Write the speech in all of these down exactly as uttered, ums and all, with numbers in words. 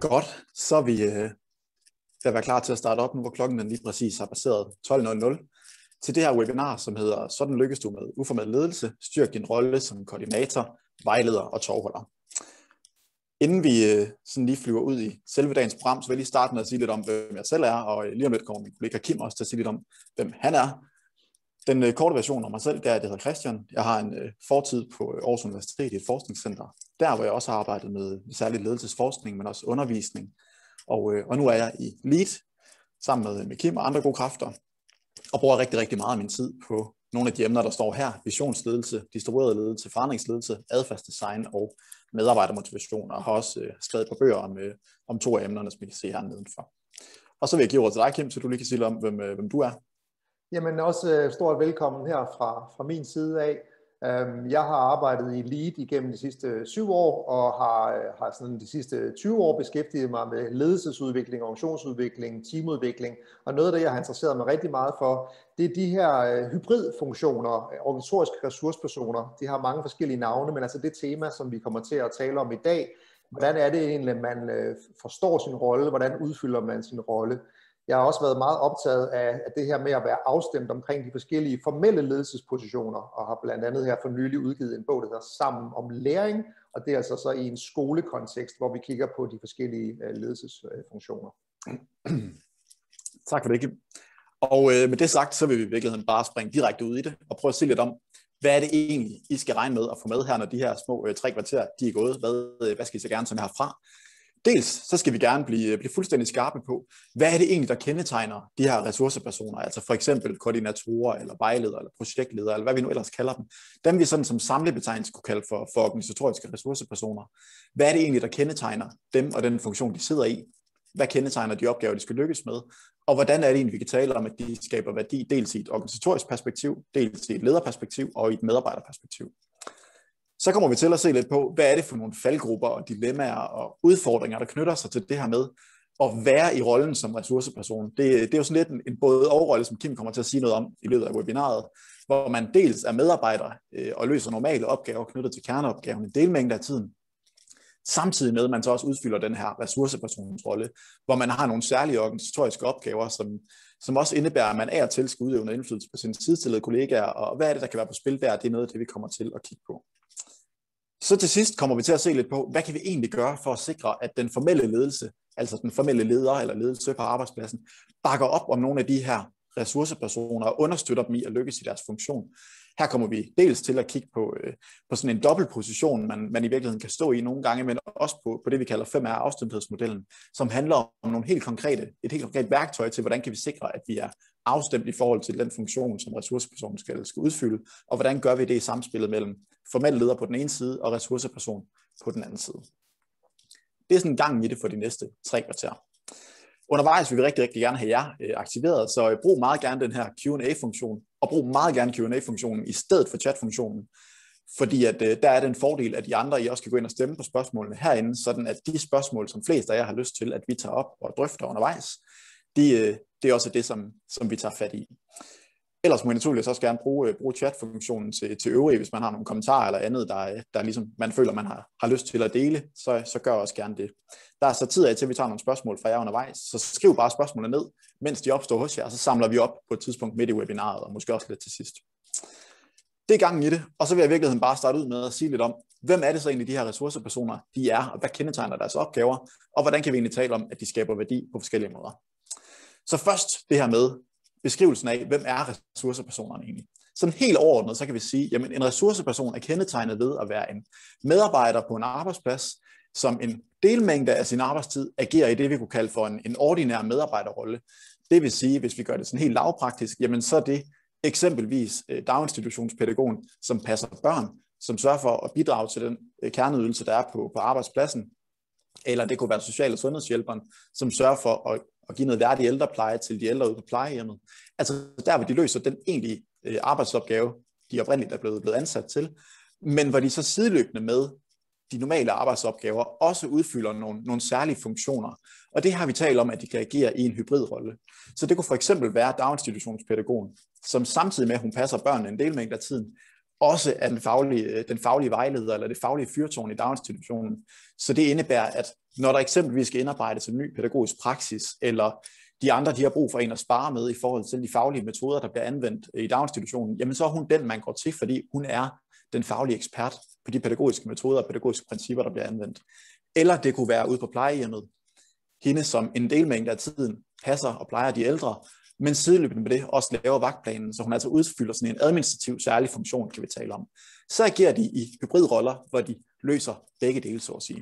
Godt, så er vi øh, ved at være klar til at starte op nu, hvor klokken den lige præcis har passeret tolv nul nul til det her webinar, som hedder Sådan lykkes du med uformel ledelse, styrk din rolle som koordinator, vejleder og tovholder. Inden vi øh, sådan lige flyver ud i selve dagens program, så vil jeg lige starte med at sige lidt om, hvem jeg selv er, og lige om lidt kommer min kollega Kim også til at sige lidt om, hvem han er. Den øh, korte version af mig selv, det er, at jeg hedder Christian. Jeg har en øh, fortid på Aarhus Universitet i et forskningscenter, der hvor jeg også har arbejdet med særlig ledelsesforskning, men også undervisning. Og, øh, og nu er jeg i Lead sammen med, med Kim og andre gode kræfter, og bruger rigtig, rigtig meget af min tid på nogle af de emner, der står her. Visionsledelse, distribueret ledelse, forandringsledelse, adfærdsdesign og medarbejdermotivation, og har også øh, skrevet på bøger om, øh, om to af emnerne, som I kan se her nedenfor. Og så vil jeg give ordet til dig, Kim, så du lige kan sige lidt om, hvem, øh, hvem du er. Jamen også stort velkommen her fra, fra min side af. Jeg har arbejdet i Lead igennem de sidste syv år, og har, har sådan de sidste tyve år beskæftiget mig med ledelsesudvikling, organisationsudvikling, teamudvikling. Og noget af det, jeg har interesseret mig rigtig meget for, det er de her hybridfunktioner, organisatoriske ressourcepersoner. De har mange forskellige navne, men altså det tema, som vi kommer til at tale om i dag, hvordan er det egentlig, man forstår sin rolle, hvordan udfylder man sin rolle. Jeg har også været meget optaget af det her med at være afstemt omkring de forskellige formelle ledelsespositioner, og har blandt andet her for nylig udgivet en bog, der hedder Sammen om læring, og det er altså så i en skolekontekst, hvor vi kigger på de forskellige ledelsesfunktioner. Tak for det, Kim. Og øh, med det sagt, så vil vi i virkeligheden bare springe direkte ud i det, og prøve at se lidt om, hvad er det egentlig, I skal regne med at få med her, når de her små øh, tre kvarter, de er gået. Hvad, hvad skal I så gerne sådan herfra? Dels så skal vi gerne blive, blive fuldstændig skarpe på, hvad er det egentlig, der kendetegner de her ressourcepersoner, altså for eksempel koordinatorer, eller vejledere, eller projektledere, eller hvad vi nu ellers kalder dem. Dem vi sådan som samlebetegnelse kunne kalde for, for organisatoriske ressourcepersoner. Hvad er det egentlig, der kendetegner dem og den funktion, de sidder i? Hvad kendetegner de opgaver, de skal lykkes med? Og hvordan er det egentlig, vi kan tale om, at de skaber værdi, dels i et organisatorisk perspektiv, dels i et lederperspektiv og i et medarbejderperspektiv? Så kommer vi til at se lidt på, hvad er det for nogle faldgrupper og dilemmaer og udfordringer, der knytter sig til det her med at være i rollen som ressourceperson. Det, det er jo sådan lidt en, en både overrolle, som Kim kommer til at sige noget om i løbet af webinaret, hvor man dels er medarbejder øh, og løser normale opgaver knyttet til kerneopgaven en delmængde af tiden, samtidig med, at man så også udfylder den her ressourcepersonens rolle, hvor man har nogle særlige organisatoriske opgaver, som, som også indebærer, at man af og til skal udøve noget indflydelse på sine sidestillede kollegaer, og hvad er det, der kan være på spil der, det er noget af det, vi kommer til at kigge på. Så til sidst kommer vi til at se lidt på, hvad kan vi egentlig gøre for at sikre, at den formelle ledelse, altså den formelle leder eller ledelse på arbejdspladsen, bakker op om nogle af de her ressourcepersoner og understøtter dem i at lykkes i deres funktion. Her kommer vi dels til at kigge på, øh, på sådan en dobbeltposition, man, man i virkeligheden kan stå i nogle gange, men også på, på det, vi kalder fem R afstemthedsmodellen, som handler om nogle helt konkrete, et helt konkret værktøj til, hvordan kan vi sikre, at vi er afstemt i forhold til den funktion, som ressourcepersonen skal, skal udfylde, og hvordan gør vi det i samspillet mellem formel leder på den ene side og ressourceperson på den anden side. Det er sådan en gang i det for de næste tre kvarter. Undervejs vil vi rigtig, rigtig gerne have jer øh, aktiveret, så øh, brug meget gerne den her Q and A-funktion, og brug meget gerne Q and A-funktionen i stedet for chat-funktionen, fordi at, øh, der er den fordel, at de andre I også kan gå ind og stemme på spørgsmålene herinde, sådan at de spørgsmål, som flest af jer har lyst til, at vi tager op og drøfter undervejs, de, øh, det er også det, som, som vi tager fat i. Ellers må I naturligvis også gerne bruge, bruge chat-funktionen til, til øvrige, hvis man har nogle kommentarer eller andet, der, der ligesom man føler, man har, har lyst til at dele, så, så gør også gerne det. Der er så tid af til, at vi tager nogle spørgsmål fra jer undervejs, så skriv bare spørgsmålene ned, mens de opstår hos jer, og så samler vi op på et tidspunkt midt i webinaret, og måske også lidt til sidst. Det er gangen i det, og så vil jeg i virkeligheden bare starte ud med at sige lidt om, hvem er det så egentlig, de her ressourcepersoner, de er, og hvad kendetegner deres opgaver, og hvordan kan vi egentlig tale om, at de skaber værdi på forskellige måder. Så først det her med beskrivelsen af, hvem er ressourcepersonerne egentlig. Sådan helt overordnet, så kan vi sige, at en ressourceperson er kendetegnet ved at være en medarbejder på en arbejdsplads, som en delmængde af sin arbejdstid agerer i det, vi kunne kalde for en, en ordinær medarbejderrolle. Det vil sige, hvis vi gør det sådan helt lavpraktisk, jamen så er det eksempelvis daginstitutionspædagogen, som passer børn, som sørger for at bidrage til den kerneydelse, der er på, på arbejdspladsen. Eller det kunne være social- og sundhedshjælperen, som sørger for at og give noget værdig ældrepleje til de ældre ude på plejehjemmet. Altså der, hvor de løser den egentlige øh, arbejdsopgave, de oprindeligt er blevet, blevet ansat til, men hvor de så sideløbende med de normale arbejdsopgaver også udfylder nogle, nogle særlige funktioner. Og det har vi talt om, at de kan agere i en hybridrolle. Så det kunne for eksempel være daginstitutionspædagogen, som samtidig med, at hun passer børnene en delmængde af tiden, også af den faglige, den faglige vejleder eller det faglige fyrtårn i daginstitutionen. Så det indebærer, at når der eksempelvis skal indarbejdes en ny pædagogisk praksis, eller de andre de har brug for en at spare med i forhold til de faglige metoder, der bliver anvendt i daginstitutionen, jamen så er hun den, man går til, fordi hun er den faglige ekspert på de pædagogiske metoder og pædagogiske principper, der bliver anvendt. Eller det kunne være ude på plejehjemmet, hende som en delmængde af tiden passer og plejer de ældre, men sideløbende med det også laver vagtplanen, så hun altså udfylder sådan en administrativ særlig funktion, kan vi tale om. Så agerer de i hybridroller, hvor de løser begge dele, så at sige.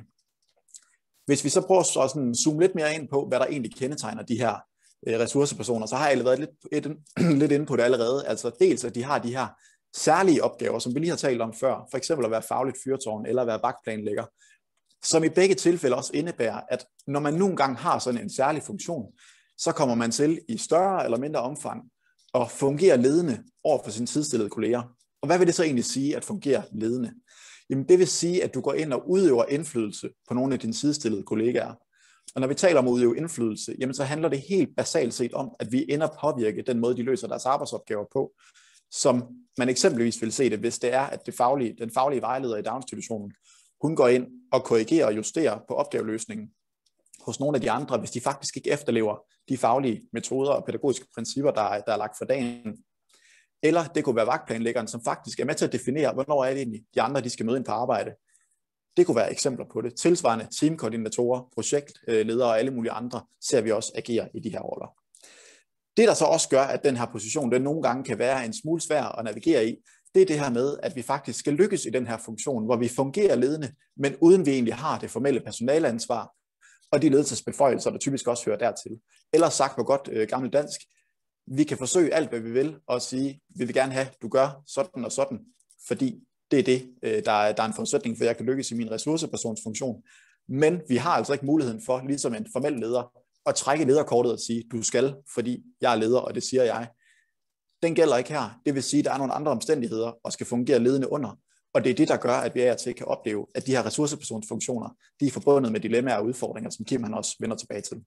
Hvis vi så prøver at sådan zoome lidt mere ind på, hvad der egentlig kendetegner de her øh, ressourcepersoner, så har jeg været lidt, et, lidt inde på det allerede. Altså dels, at de har de her særlige opgaver, som vi lige har talt om før, for eksempel at være fagligt fyrtårn eller at være vagtplanlægger, som i begge tilfælde også indebærer, at når man nogle gange har sådan en særlig funktion, så kommer man til i større eller mindre omfang at fungere ledende over for sine sidestillede kolleger. Og hvad vil det så egentlig sige, at fungere ledende? Jamen det vil sige, at du går ind og udøver indflydelse på nogle af dine sidestillede kollegaer. Og når vi taler om at udøve indflydelse, jamen så handler det helt basalt set om, at vi ender påvirke den måde, de løser deres arbejdsopgaver på, som man eksempelvis vil se det, hvis det er, at det faglige, den faglige vejleder i daginstitutionen, hun går ind og korrigerer og justerer på opgaveløsningen hos nogle af de andre, hvis de faktisk ikke efterlever de faglige metoder og pædagogiske principper, der er, der er lagt for dagen. Eller det kunne være vagtplanlæggeren, som faktisk er med til at definere, hvornår er det egentlig, de andre de skal møde ind på arbejde. Det kunne være eksempler på det. Tilsvarende teamkoordinatorer, projektledere og alle mulige andre ser vi også agere i de her roller. Det, der så også gør, at den her position den nogle gange kan være en smule svær at navigere i, det er det her med, at vi faktisk skal lykkes i den her funktion, hvor vi fungerer ledende, men uden vi egentlig har det formelle personaleansvar og de ledelsesbeføjelser, der typisk også hører dertil. Ellers sagt på godt øh, gammelt dansk, vi kan forsøge alt, hvad vi vil, og sige, vi vil gerne have, du gør sådan og sådan, fordi det er det, øh, der, er, der er en forudsætning for, at jeg kan lykkes i min ressourcepersonsfunktion. Men vi har altså ikke muligheden for, ligesom en formel leder, at trække lederkortet og sige, du skal, fordi jeg er leder, og det siger jeg. Den gælder ikke her. Det vil sige, at der er nogle andre omstændigheder, og skal fungere ledende under. Og det er det, der gør, at vi af og til kan opleve, at de her ressourcepersonsfunktioner, de er forbundet med dilemmaer og udfordringer, som Kim han også vender tilbage til.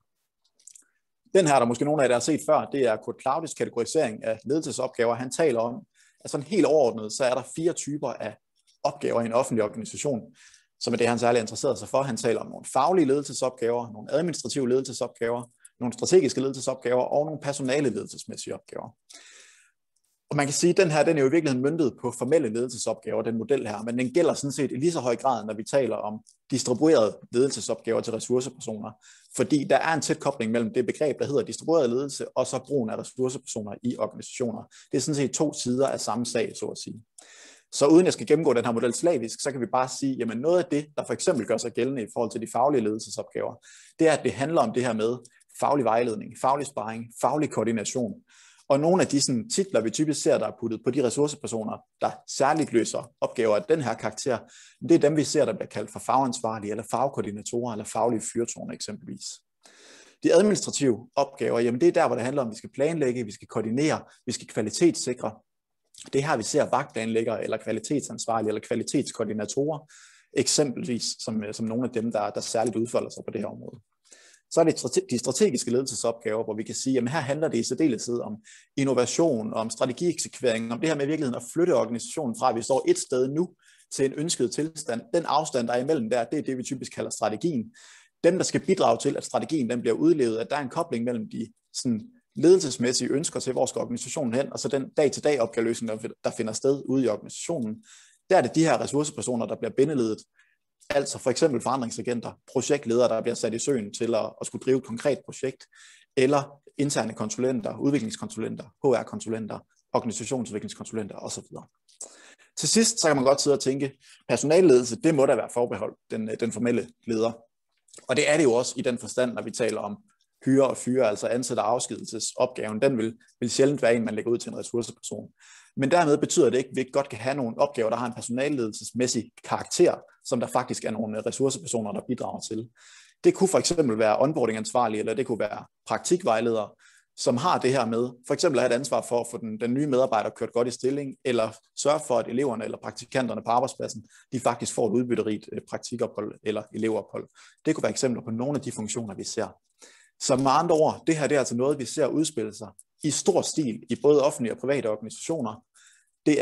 Den her, der måske nogle af jer har set før, det er Kurt Claudis kategorisering af ledelsesopgaver. Han taler om, at sådan helt overordnet, så er der fire typer af opgaver i en offentlig organisation, som er det, han særligt interesseret sig for. Han taler om nogle faglige ledelsesopgaver, nogle administrative ledelsesopgaver, nogle strategiske ledelsesopgaver og nogle personale ledelsesmæssige opgaver. Og man kan sige, at den her den er jo i virkeligheden møntet på formelle ledelsesopgaver, den model her, men den gælder sådan set i lige så høj grad, når vi taler om distribuerede ledelsesopgaver til ressourcepersoner. Fordi der er en tæt kobling mellem det begreb, der hedder distribueret ledelse, og så brugen af ressourcepersoner i organisationer. Det er sådan set to sider af samme sag, så at sige. Så uden jeg skal gennemgå den her model slavisk, så kan vi bare sige, jamen noget af det, der for eksempel gør sig gældende i forhold til de faglige ledelsesopgaver, det er, at det handler om det her med faglig vejledning, faglig sparring, faglig koordination. Og nogle af de sådan, titler, vi typisk ser, der er puttet på de ressourcepersoner, der særligt løser opgaver af den her karakter, det er dem, vi ser, der bliver kaldt for fagansvarlige, eller fagkoordinatorer, eller faglige fyrtårne eksempelvis. De administrative opgaver, jamen det er der, hvor det handler om, at vi skal planlægge, vi skal koordinere, vi skal kvalitetssikre. Det er her, vi ser vagtplanlæggere, eller kvalitetsansvarlige, eller kvalitetskoordinatorer, eksempelvis som, som nogle af dem, der, der særligt udfolder sig på det her område. Så er det de strategiske ledelsesopgaver, hvor vi kan sige, at her handler det i særdeleshed om innovation, om strategieksekvering, om det her med i virkeligheden at flytte organisationen fra, at vi står et sted nu til en ønsket tilstand. Den afstand, der er imellem der, det er det, vi typisk kalder strategien. Dem, der skal bidrage til, at strategien den bliver udlevet, at der er en kobling mellem de sådan, ledelsesmæssige ønsker til, hvor skal organisationen hen, og så den dag-til-dag opgaveløsning, der finder sted ude i organisationen. Der er det de her ressourcepersoner, der bliver bindeledet. Altså for eksempel forandringsagenter, projektledere, der bliver sat i søen til at, at skulle drive et konkret projekt, eller interne konsulenter, udviklingskonsulenter, H R-konsulenter, organisationsudviklingskonsulenter osv. Til sidst, så kan man godt sidde og tænke, personalledelse, det må da være forbeholdt den, den formelle leder. Og det er det jo også i den forstand, når vi taler om hyre og fyre, altså ansætte og afskedelsesopgaven, den vil, vil sjældent være en, man lægger ud til en ressourceperson. Men dermed betyder det ikke, at vi ikke godt kan have nogle opgaver, der har en personalledelsesmæssig karakter, som der faktisk er nogle ressourcepersoner, der bidrager til. Det kunne for eksempel være onboardingansvarlige, eller det kunne være praktikvejledere, som har det her med, for eksempel at have et ansvar for at få den, den nye medarbejder kørt godt i stilling, eller sørge for, at eleverne eller praktikanterne på arbejdspladsen, de faktisk får et udbytterigt praktikophold eller elevophold. Det kunne være eksempler på nogle af de funktioner, vi ser. Så med andre ord, det her det er altså noget, vi ser udspille sig i stor stil i både offentlige og private organisationer. Det er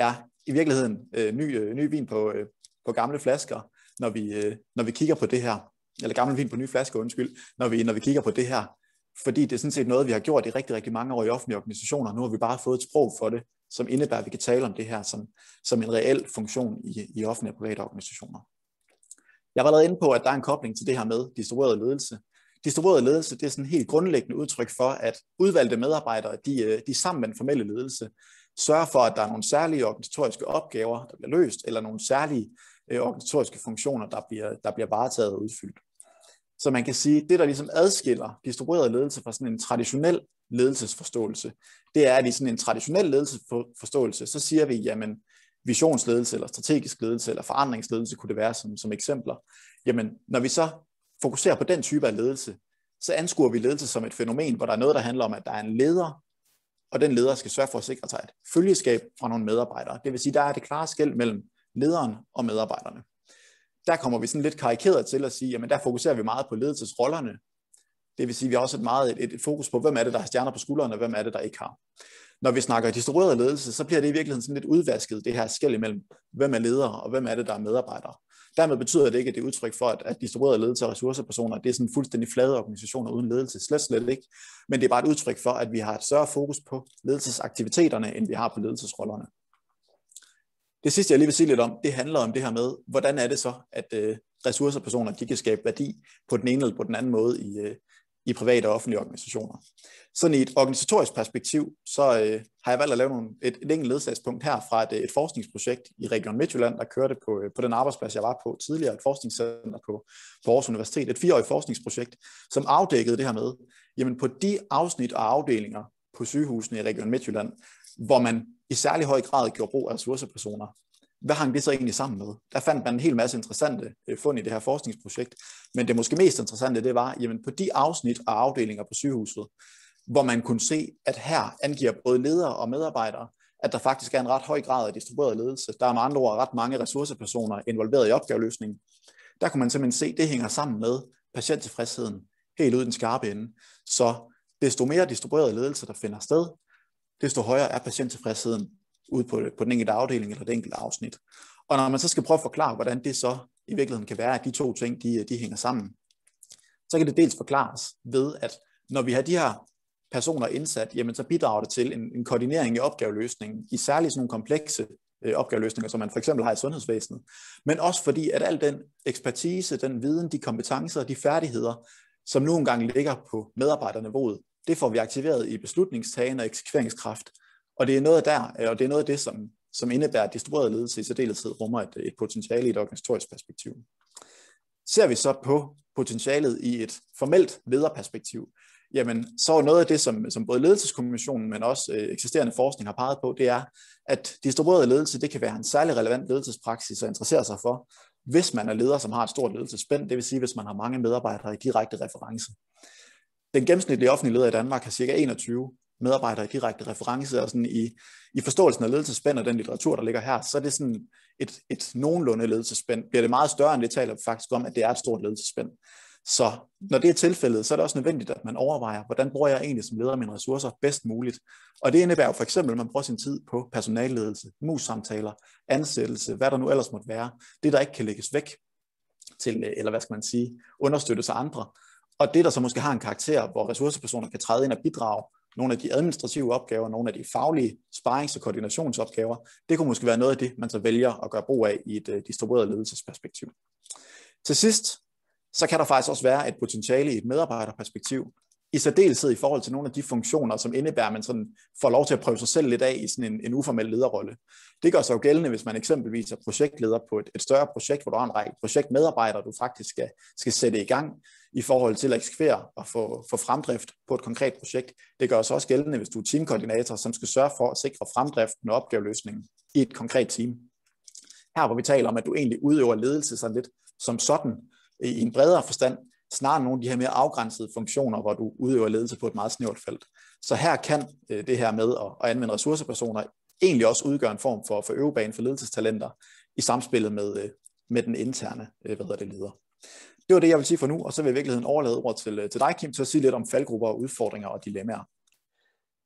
i virkeligheden øh, ny, øh, ny vin på, øh, på gamle flasker, når vi, øh, når vi kigger på det her, eller gammel vin på nye flasker, undskyld, når vi, når vi kigger på det her. Fordi det er sådan set noget, vi har gjort i rigtig, rigtig mange år i offentlige organisationer. Nu har vi bare fået et sprog for det, som indebærer, at vi kan tale om det her som, som en reel funktion i, i offentlige og private organisationer. Jeg har været inde på, at der er en kobling til det her med distribueret ledelse. Distribueret ledelse, det er sådan et helt grundlæggende udtryk for, at udvalgte medarbejdere, de, de sammen med den formelle ledelse, sørger for, at der er nogle særlige organisatoriske opgaver, der bliver løst, eller nogle særlige øh, organisatoriske funktioner, der bliver, der bliver varetaget og udfyldt. Så man kan sige, det der ligesom adskiller distribueret ledelse fra sådan en traditionel ledelsesforståelse, det er, at i sådan en traditionel ledelsesforståelse, så siger vi, jamen visionsledelse, eller strategisk ledelse, eller forandringsledelse kunne det være som, som eksempler. Jamen, når vi så fokuserer på den type af ledelse, så anskuer vi ledelse som et fænomen, hvor der er noget, der handler om, at der er en leder, og den leder skal sørge for at sikre sig et følgeskab fra nogle medarbejdere. Det vil sige, der er det klare skel mellem lederen og medarbejderne. Der kommer vi sådan lidt karikeret til at sige, jamen der fokuserer vi meget på ledelsesrollerne. Det vil sige, at vi har også et meget et, et fokus på, hvem er det, der har stjerner på skuldrene, og hvem er det, der ikke har. Når vi snakker distribueret ledelse, så bliver det i virkeligheden sådan lidt udvasket, det her skel imellem, hvem er ledere, og hvem er det, der er medarbejdere. Dermed betyder det ikke, at det er udtryk for, at, at distribueret ledelse og ressourcepersoner, det er sådan fuldstændig flade organisationer uden ledelse, slet slet ikke. Men det er bare et udtryk for, at vi har et større fokus på ledelsesaktiviteterne, end vi har på ledelsesrollerne. Det sidste, jeg lige vil sige lidt om, det handler om det her med, hvordan er det så, at øh, ressourcepersoner de kan skabe værdi på den ene eller på den anden måde i, øh, i private og offentlige organisationer. Sådan i et organisatorisk perspektiv, så øh, har jeg valgt at lave nogle, et, et enkelt ledsagspunkt her fra et, et forskningsprojekt i Region Midtjylland, der kørte på, på den arbejdsplads, jeg var på tidligere, et forskningscenter på, på Aarhus Universitet, et fireårigt forskningsprojekt, som afdækkede det her med, jamen på de afsnit og afdelinger på sygehusene i Region Midtjylland, hvor man i særlig høj grad gjorde brug af ressourcepersoner. Hvad hang det så egentlig sammen med? Der fandt man en hel masse interessante fund i det her forskningsprojekt, men det måske mest interessante, det var, jamen på de afsnit og afdelinger på sygehuset, hvor man kunne se, at her angiver både ledere og medarbejdere, at der faktisk er en ret høj grad af distribueret ledelse. Der er med andre ord ret mange ressourcepersoner involveret i opgaveløsningen. Der kunne man simpelthen se, at det hænger sammen med patienttilfredsheden helt ud i den skarpe ende. Så desto mere distribueret ledelse, der finder sted, desto højere er patienttilfredsheden ude på, på den enkelte afdeling eller det enkelte afsnit. Og når man så skal prøve at forklare, hvordan det så i virkeligheden kan være, at de to ting, de, de hænger sammen, så kan det dels forklares ved, at når vi har de her personer indsat, jamen så bidrager det til en, en koordinering i opgaveløsningen, i særligt sådan nogle komplekse øh, opgaveløsninger, som man for eksempel har i sundhedsvæsenet, men også fordi, at al den ekspertise, den viden, de kompetencer og de færdigheder, som nu engang ligger på medarbejderniveauet, det får vi aktiveret i beslutningstagen og eksekveringskraft. Og det er noget der, og det er noget af det, som, som indebærer, at distribueret ledelse i særdeleshed rummer et, et potentiale i et organisatorisk perspektiv. Ser vi så på potentialet i et formelt lederperspektiv, jamen så er noget af det, som, som både ledelseskommissionen, men også øh, eksisterende forskning har peget på, det er, at distribueret ledelse, det kan være en særlig relevant ledelsespraksis at interessere sig for, hvis man er leder, som har et stort ledelsesspænd, det vil sige, hvis man har mange medarbejdere i direkte reference. Den gennemsnitlige offentlige leder i Danmark har cirka enogtyve medarbejdere i direkte reference, og sådan i, i forståelsen af ledelsesspænd og den litteratur, der ligger her, så er det sådan et, et nogenlunde ledelsesspænd. Bliver det meget større end det, taler vi faktisk om, at det er et stort ledelsesspænd. Så når det er tilfældet, så er det også nødvendigt, at man overvejer, hvordan bruger jeg egentlig som leder mine ressourcer bedst muligt. Og det indebærer jo for eksempel, at man bruger sin tid på personalledelse, mus-samtaler, ansættelse, hvad der nu ellers måtte være. Det, der ikke kan lægges væk til, eller hvad skal man sige, understøttes af andre. Og det, der så måske har en karakter, hvor ressourcepersoner kan træde ind og bidrage, nogle af de administrative opgaver, nogle af de faglige sparings- og koordinationsopgaver, det kunne måske være noget af det, man så vælger at gøre brug af i et uh, distribueret ledelsesperspektiv. Til sidst, så kan der faktisk også være et potentiale i et medarbejderperspektiv, i særdeleshed i forhold til nogle af de funktioner, som indebærer, at man sådan får lov til at prøve sig selv lidt af i sådan en, en uformel lederrolle. Det gør sig jo gældende, hvis man eksempelvis er projektleder på et, et større projekt, hvor du har en række projektmedarbejdere, du faktisk skal, skal sætte i gang i forhold til at eksekvere og få, få fremdrift på et konkret projekt. Det gør sig også gældende, hvis du er teamkoordinator, som skal sørge for at sikre fremdriften og opgaveløsningen i et konkret team. Her hvor vi taler om, at du egentlig udøver ledelse sådan lidt som sådan i en bredere forstand, snarere nogle af de her mere afgrænsede funktioner, hvor du udøver ledelse på et meget snævert felt. Så her kan øh, det her med at, at anvende ressourcepersoner egentlig også udgøre en form for, for øvebane for ledelsestalenter i samspillet med, øh, med den interne øh, hvad hedder det, leder. Det var det, jeg vil sige for nu, og så vil jeg i virkeligheden overlade ordet til, til dig, Kim, til at sige lidt om faldgrupper, udfordringer og dilemmaer.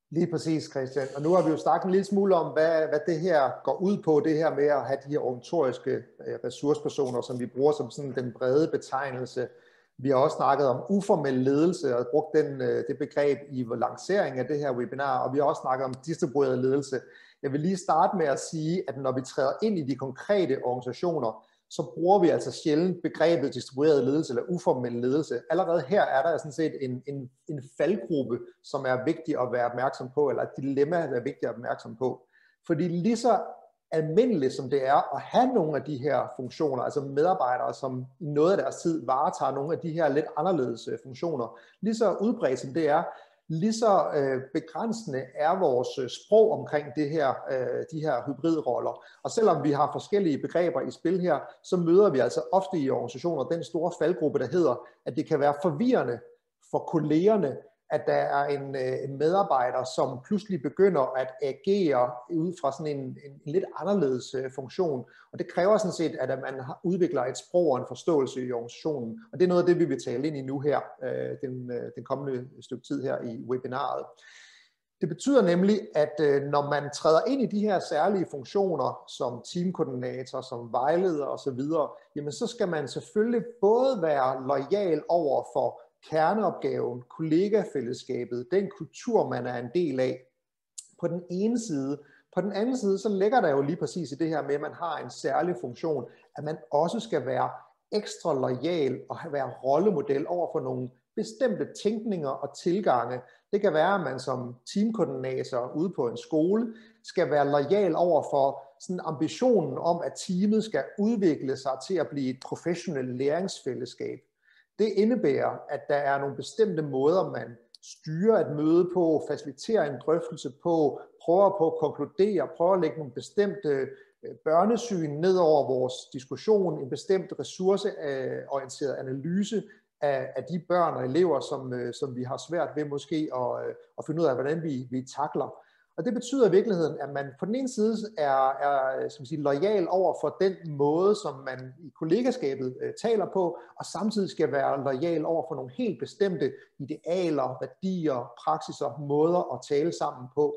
Lige præcis, Christian. Og nu har vi jo snakket en lille smule om, hvad, hvad det her går ud på, det her med at have de her organisatoriske ressourcepersoner, som vi bruger som sådan den brede betegnelse. Vi har også snakket om uformel ledelse og brugt den, det begreb i lancering af det her webinar, og vi har også snakket om distribueret ledelse. Jeg vil lige starte med at sige, at når vi træder ind i de konkrete organisationer, så bruger vi altså sjældent begrebet distribueret ledelse eller uformel ledelse. Allerede her er der sådan set en, en, en faldgruppe, som er vigtig at være opmærksom på, eller et dilemma, der er vigtigt at være opmærksom på. Fordi lige så almindeligt som det er at have nogle af de her funktioner, altså medarbejdere, som i noget af deres tid varetager nogle af de her lidt anderledes funktioner, lige så udbredt som det er, lige så øh, begrænsende er vores sprog omkring det her, øh, de her hybridroller. Og selvom vi har forskellige begreber i spil her, så møder vi altså ofte i organisationer den store faldgruppe, der hedder, at det kan være forvirrende for kollegerne, at der er en, en medarbejder, som pludselig begynder at agere ud fra sådan en, en, en lidt anderledes funktion. Og det kræver sådan set, at man udvikler et sprog og en forståelse i organisationen. Og det er noget af det, vi vil tale ind i nu her, den, den kommende stykke tid her i webinaret. Det betyder nemlig, at når man træder ind i de her særlige funktioner, som teamkoordinator, som vejleder osv., jamen så skal man selvfølgelig både være loyal over for kerneopgaven, kollegafællesskabet, den kultur, man er en del af, på den ene side. På den anden side, så ligger der jo lige præcis i det her med, at man har en særlig funktion, at man også skal være ekstra loyal og være rollemodel over for nogle bestemte tænkninger og tilgange. Det kan være, at man som teamkoordinator ude på en skole skal være loyal over for sådan ambitionen om, at teamet skal udvikle sig til at blive et professionelt læringsfællesskab. Det indebærer, at der er nogle bestemte måder, man styrer et møde på, faciliterer en drøftelse på, prøver på at konkludere, prøver at lægge nogle bestemte børnesyn ned over vores diskussion, en bestemt ressourceorienteret analyse af, af de børn og elever, som, som vi har svært ved måske at, at finde ud af, hvordan vi, vi takler. Og det betyder i virkeligheden, at man på den ene side er, er som siger, loyal over for den måde, som man i kollegaskabet øh, taler på, og samtidig skal være loyal over for nogle helt bestemte idealer, værdier, praksiser, måder at tale sammen på.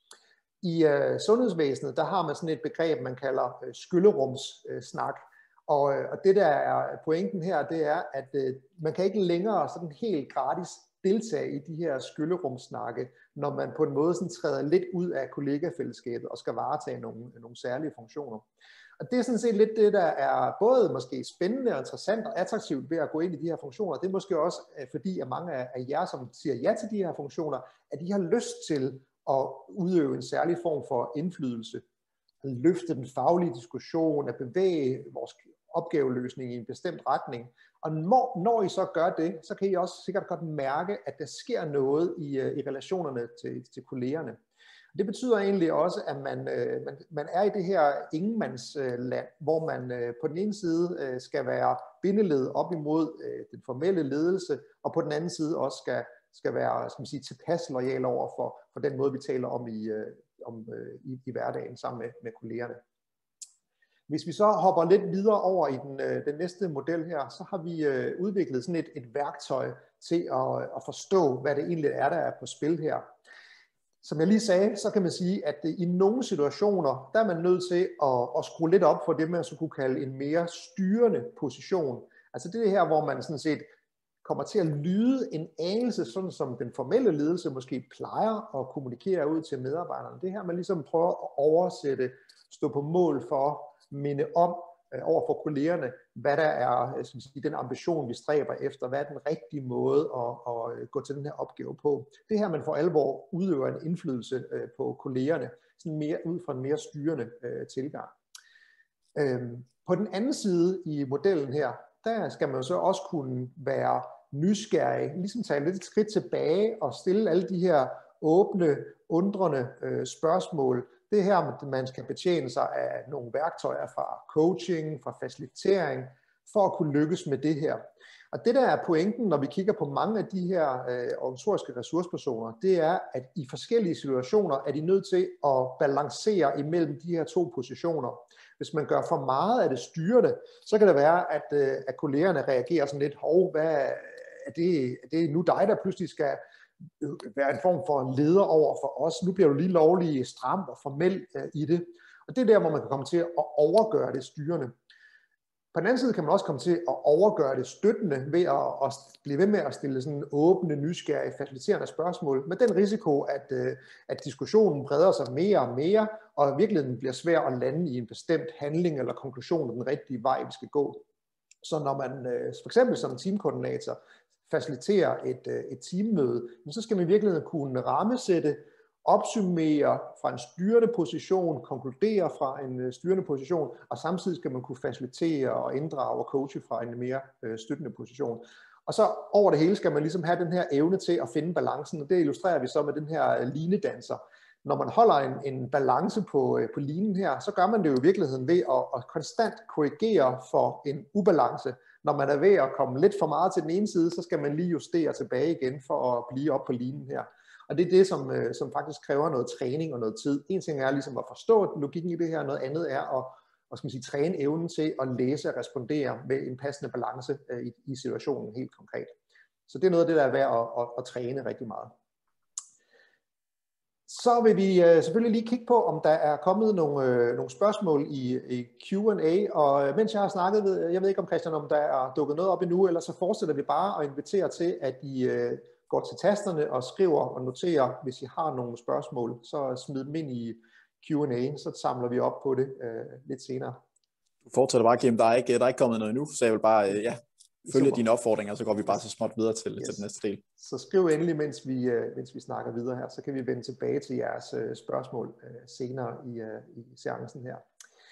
I øh, sundhedsvæsenet, der har man sådan et begreb, man kalder øh, skyllerumssnak. Og, øh, og det der er pointen her, det er, at øh, man kan ikke længere sådan helt gratis deltage i de her skyllerumssnakke, når man på en måde sådan træder lidt ud af kollegafællesskabet og skal varetage nogle, nogle særlige funktioner. Og det er sådan set lidt det, der er både måske spændende og interessant og attraktivt ved at gå ind i de her funktioner. Det er måske også fordi, at mange af jer, som siger ja til de her funktioner, at de har lyst til at udøve en særlig form for indflydelse, at løfte den faglige diskussion, at bevæge vores opgaveløsning i en bestemt retning. Og når, når I så gør det, så kan I også sikkert godt mærke, at der sker noget i, i relationerne til, til kollegerne. Det betyder egentlig også, at man, man, man er i det her ingenmandsland, hvor man på den ene side skal være bindeled op imod den formelle ledelse, og på den anden side også skal, skal være skal man sige, tilpas loyal over for, for den måde, vi taler om i, om, i, i hverdagen sammen med, med kollegerne. Hvis vi så hopper lidt videre over i den, den næste model her, så har vi udviklet sådan et, et værktøj til at, at forstå, hvad det egentlig er, der er på spil her. Som jeg lige sagde, så kan man sige, at i nogle situationer, der er man nødt til at, at skrue lidt op for det, man så kunne kalde en mere styrende position. Altså det er her, hvor man sådan set kommer til at lyde en anelse, sådan som den formelle ledelse måske plejer at kommunikere ud til medarbejderne. Det her, man ligesom prøver at oversætte, stå på mål for, minde om øh, over for kollegerne, hvad der er skal sige, den ambition, vi stræber efter, hvad er den rigtige måde at, at gå til den her opgave på. Det her, man for alvor udøver en indflydelse øh, på kollegerne, sådan mere, ud fra en mere styrende øh, tilgang. Øhm, på den anden side i modellen her, der skal man så også kunne være nysgerrig, ligesom tage lidt et skridt tilbage og stille alle de her åbne, undrende øh, spørgsmål. Det er her, man skal betjene sig af nogle værktøjer fra coaching, fra facilitering, for at kunne lykkes med det her. Og det der er pointen, når vi kigger på mange af de her øh, organisatoriske ressourcepersoner, det er, at i forskellige situationer er de nødt til at balancere imellem de her to positioner. Hvis man gør for meget af det styrende, så kan det være, at, øh, at kollegerne reagerer sådan lidt, hov, hvad er det, er det nu dig, der pludselig skal være en form for leder over for os. Nu bliver du lige lovlig stram og formel øh, i det. Og det er der, hvor man kan komme til at overgøre det styrende. På den anden side kan man også komme til at overgøre det støttende ved at, at blive ved med at stille sådan åbne, nysgerrige, faciliterende spørgsmål, med den risiko, at, at diskussionen breder sig mere og mere, og i virkeligheden bliver svær at lande i en bestemt handling eller konklusion af den rigtige vej, vi skal gå. Så når man for eksempel som teamkoordinator faciliterer et, et teammøde, så skal man i virkeligheden kunne rammesætte, opsummere fra en styrende position, konkludere fra en styrende position, og samtidig skal man kunne facilitere og inddrage og coache fra en mere støttende position. Og så over det hele skal man ligesom have den her evne til at finde balancen, og det illustrerer vi så med den her linedanser. Når man holder en, en balance på, på linen her, så gør man det jo i virkeligheden ved at, at konstant korrigere for en ubalance. Når man er ved at komme lidt for meget til den ene side, så skal man lige justere tilbage igen for at blive op på linen her. Og det er det, som, som faktisk kræver noget træning og noget tid. En ting er ligesom at forstå logikken i det her, noget andet er at, at skal man sige, træne evnen til at læse og respondere med en passende balance i, i situationen helt konkret. Så det er noget af det, der er værd at, at, at træne rigtig meget. Så vil vi selvfølgelig lige kigge på, om der er kommet nogle, nogle spørgsmål i, i Q and A, og mens jeg har snakket, jeg ved ikke om Christian, om der er dukket noget op endnu, eller så fortsætter vi bare og inviterer til, at I går til tasterne og skriver og noterer, hvis I har nogle spørgsmål, så smid dem ind i Q and A, så samler vi op på det øh, lidt senere. Du fortsætter bare, Kim. Der er ikke, der er ikke kommet noget endnu, så jeg vil bare øh, ja, følge Super. dine opfordringer, så går vi bare så småt videre til, yes. til den næste del. Så skriv endelig, mens vi, øh, mens vi snakker videre her, så kan vi vende tilbage til jeres øh, spørgsmål øh, senere i, øh, i seancen her.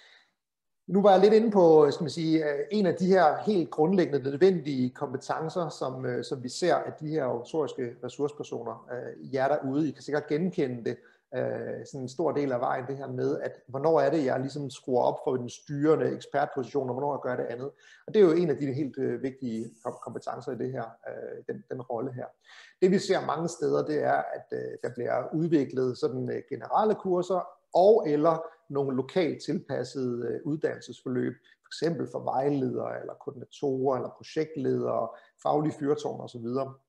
Nu var jeg lidt inde på, skal man sige, en af de her helt grundlæggende nødvendige kompetencer, som, som vi ser, at de her organisatoriske ressourcepersoner, jer derude, I kan sikkert genkende det, sådan en stor del af vejen, det her med, at hvornår er det, jeg ligesom skruer op for den styrende ekspertposition, og hvornår jeg gør det andet. Og det er jo en af de helt vigtige kompetencer i det her, den, den rolle her. Det vi ser mange steder, det er, at der bliver udviklet sådan generelle kurser, og eller nogle lokalt tilpassede uddannelsesforløb, for eksempel for vejledere, eller koordinatorer, eller projektledere, faglige fyrtårn osv.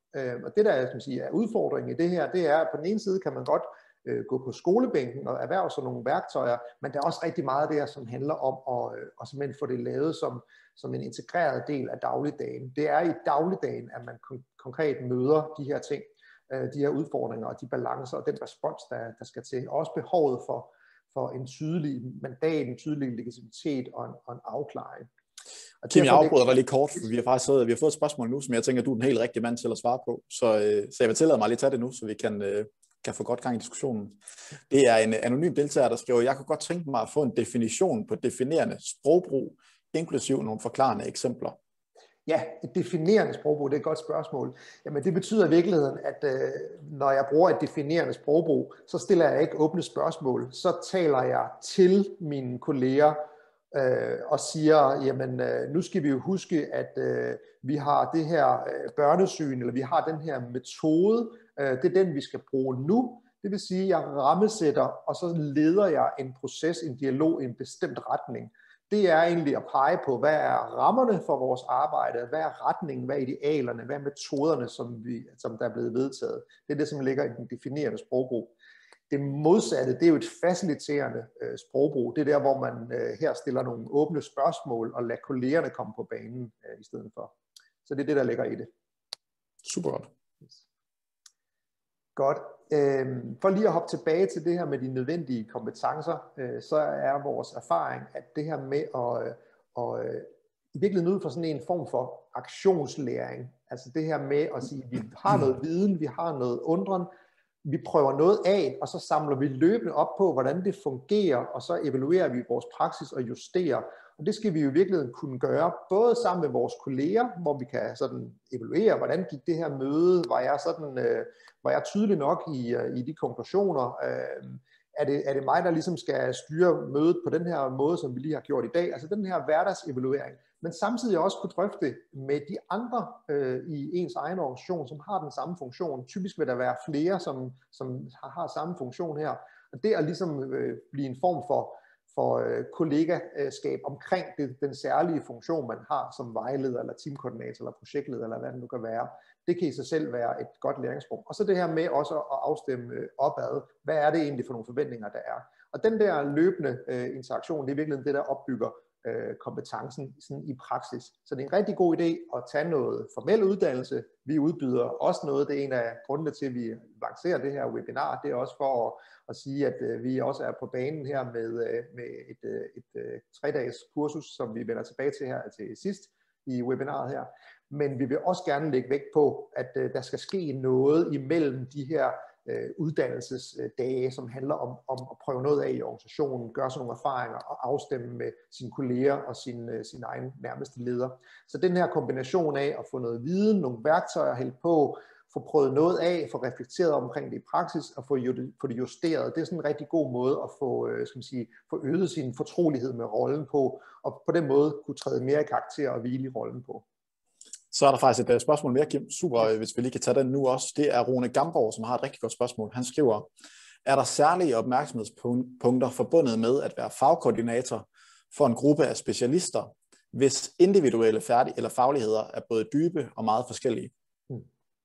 Og det, der skal sige, er udfordringen i det her, det er, at på den ene side kan man godt øh, gå på skolebænken og erhverve sig nogle værktøjer, men der er også rigtig meget af det her, som handler om at, øh, at simpelthen få det lavet som, som en integreret del af dagligdagen. Det er i dagligdagen, at man kon- konkret møder de her ting, øh, de her udfordringer og de balancer og den respons, der, der skal til. Også behovet for for en tydelig mandat, en tydelig legitimitet og en, og en afklaring. Og Kim, jeg afbryder dig lige kort, for vi har faktisk vi har fået et spørgsmål nu, som jeg tænker, du er den helt rigtige mand til at svare på. Så, så jeg vil tillade mig lige at tage det nu, så vi kan, kan få godt gang i diskussionen. Det er en anonym deltager, der skriver, jeg kunne godt tænke mig at få en definition på definerende sprogbrug, inklusiv nogle forklarende eksempler. Ja, et definerende sprogbrug, det er et godt spørgsmål. Jamen det betyder i virkeligheden, at øh, når jeg bruger et definerende sprogbrug, så stiller jeg ikke åbne spørgsmål. Så taler jeg til mine kolleger øh, og siger, jamen øh, nu skal vi jo huske, at øh, vi har det her øh, børnesyn, eller vi har den her metode, øh, det er den, vi skal bruge nu. Det vil sige, at jeg rammesætter, og så leder jeg en proces, en dialog i en bestemt retning. Det er egentlig at pege på, hvad er rammerne for vores arbejde, hvad er retningen, hvad er idealerne, hvad er metoderne, som, vi, som der er blevet vedtaget. Det er det, som ligger i den definerende sprogbrug. Det modsatte, det er jo et faciliterende øh, sprogbrug. Det er der, hvor man øh, her stiller nogle åbne spørgsmål og lader kollegerne komme på banen øh, i stedet for. Så det er det, der ligger i det. Super godt. Yes. Godt. For lige at hoppe tilbage til det her med de nødvendige kompetencer, så er vores erfaring, at det her med at, at i virkeligheden ud fra sådan en form for aktionslæring, altså det her med at sige, at vi har noget viden, vi har noget undren, vi prøver noget af, og så samler vi løbende op på, hvordan det fungerer, og så evaluerer vi vores praksis og justerer. Og det skal vi jo i virkeligheden kunne gøre, både sammen med vores kolleger, hvor vi kan sådan evaluere, hvordan gik det her møde, var jeg, sådan, øh, var jeg tydelig nok i, øh, i de konklusioner, øh, er, det, er det mig, der ligesom skal styre mødet på den her måde, som vi lige har gjort i dag, altså den her hverdagsevaluering, men samtidig også kunne drøfte med de andre øh, i ens egen organisation, som har den samme funktion. Typisk vil der være flere, som, som har, har samme funktion her, og det at ligesom øh, blive en form for for øh, kollegaskab omkring det, den særlige funktion, man har som vejleder, eller teamkoordinator, eller projektleder, eller hvad det nu kan være. Det kan i sig selv være et godt læringsrum. Og så det her med også at afstemme opad, hvad er det egentlig for nogle forventninger, der er. Og den der løbende øh, interaktion, det er virkelig det, der opbygger øh, kompetencen sådan i praksis. Så det er en rigtig god idé at tage noget formel uddannelse. Vi udbyder også noget, det er en af grundene til, at vi lancerer det her webinar. Det er også for at, at sige, at øh, vi også er på banen her med, øh, med et, øh, et øh, tre-dages kursus, som vi vender tilbage til her til sidst i webinaret her. Men vi vil også gerne lægge vægt på, at øh, der skal ske noget imellem de her øh, uddannelsesdage, som handler om, om at prøve noget af i organisationen, gøre sådan nogle erfaringer og afstemme med sine kolleger og sin, øh, sin egen nærmeste leder. Så den her kombination af at få noget viden, nogle værktøjer hældt på, få prøvet noget af, få reflekteret omkring det i praksis og få, få det justeret, det er sådan en rigtig god måde at få, øh, skal man sige, få øget sin fortrolighed med rollen på, og på den måde kunne træde mere i karakter og hvile i rollen på. Så er der faktisk et spørgsmål mere, Kim. Super, hvis vi lige kan tage den nu også. Det er Rune Gamborg, som har et rigtig godt spørgsmål. Han skriver, er der særlige opmærksomhedspunkter forbundet med at være fagkoordinator for en gruppe af specialister, hvis individuelle færdig- eller fagligheder er både dybe og meget forskellige? Hmm.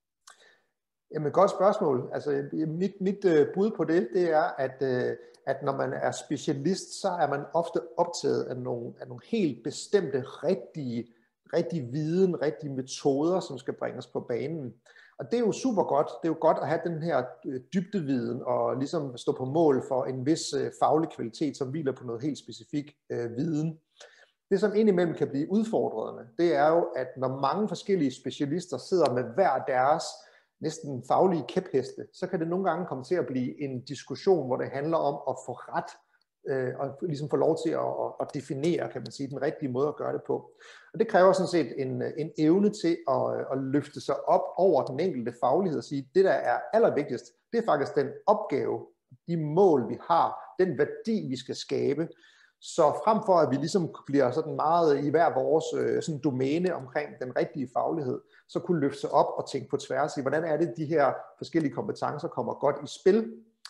Jamen, godt spørgsmål. Altså, mit, mit uh, bud på det, det er, at, uh, at når man er specialist, så er man ofte optaget af nogle, af nogle helt bestemte, rigtige rigtig viden, rigtige metoder, som skal bringes på banen. Og det er jo super godt. Det er jo godt at have den her dybdeviden og ligesom stå på mål for en vis faglig kvalitet, som hviler på noget helt specifik øh, viden. Det, som indimellem kan blive udfordrende, det er jo, at når mange forskellige specialister sidder med hver deres næsten faglige kæpheste, så kan det nogle gange komme til at blive en diskussion, hvor det handler om at få ret og ligesom få lov til at, at definere, kan man sige, den rigtige måde at gøre det på. Og det kræver sådan set en, en evne til at, at løfte sig op over den enkelte faglighed og sige, det der er allervigtigst, det er faktisk den opgave, de mål vi har, den værdi vi skal skabe. Så frem for at vi ligesom bliver sådan meget i hver vores sådan domæne omkring den rigtige faglighed, så kunne løfte sig op og tænke på tværs i, hvordan er det, de her forskellige kompetencer kommer godt i spil.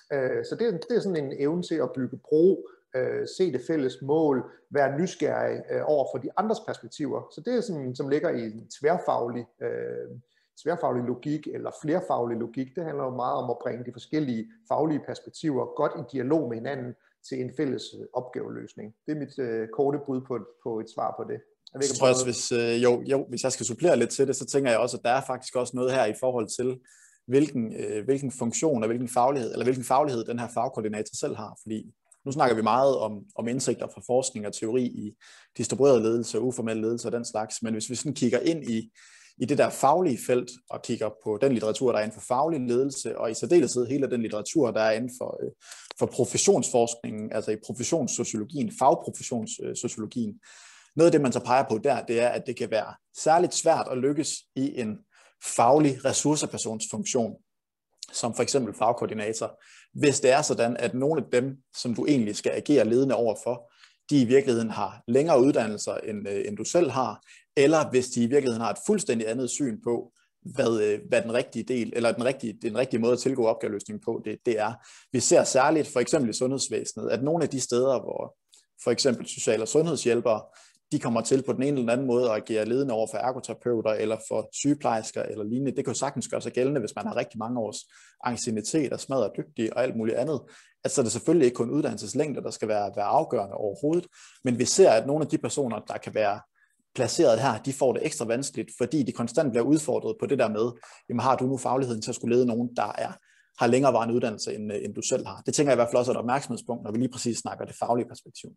Så det er, det er sådan en evne til at bygge bro, se det fælles mål, være nysgerrig over for de andres perspektiver. Så det er sådan, som ligger i en tværfaglig, tværfaglig logik eller flerfaglig logik. Det handler jo meget om at bringe de forskellige faglige perspektiver godt i dialog med hinanden til en fælles opgaveløsning. Det er mit øh, korte bud på, på et svar på det. Jeg ved, så tror jeg også, hvis, øh, jo, jo, hvis jeg skal supplere lidt til det, så tænker jeg også, at der er faktisk også noget her i forhold til, hvilken, øh, hvilken funktion og hvilken faglighed, eller hvilken faglighed den her fagkoordinator selv har. Fordi nu snakker vi meget om, om indsigter fra forskning og teori i distribueret ledelse, uformel ledelse og den slags, men hvis vi sådan kigger ind i, i det der faglige felt og kigger på den litteratur, der er inden for faglig ledelse, og i særdeleshed hele den litteratur, der er inden for, øh, for professionsforskningen, altså i professionssociologien, fagprofessionssociologien, noget af det, man så peger på der, det er, at det kan være særligt svært at lykkes i en faglig ressourcepersonsfunktion, som for eksempel fagkoordinator, hvis det er sådan, at nogle af dem, som du egentlig skal agere ledende overfor, de i virkeligheden har længere uddannelser, end, end du selv har, eller hvis de i virkeligheden har et fuldstændig andet syn på, hvad, hvad den rigtige del, eller den rigtige, den rigtige måde at tilgå opgaveløsningen på, det, det er. Vi ser særligt for eksempel i sundhedsvæsenet, at nogle af de steder, hvor for eksempel social- og sundhedshjælpere, de kommer til på den ene eller anden måde at agere ledende over for ergoterapeuter eller for sygeplejersker eller lignende. Det kan jo sagtens gøre sig gældende, hvis man har rigtig mange års anciennitet og smadret dygtig og alt muligt andet. Altså det er selvfølgelig ikke kun uddannelseslængde, der skal være, være afgørende overhovedet, men vi ser, at nogle af de personer, der kan være placeret her, de får det ekstra vanskeligt, fordi de konstant bliver udfordret på det der med, jamen har du nu fagligheden til at skulle lede nogen, der er, har længerevarende uddannelse, end, end du selv har. Det tænker jeg i hvert fald også er et opmærksomhedspunkt, når vi lige præcis snakker det faglige perspektiv.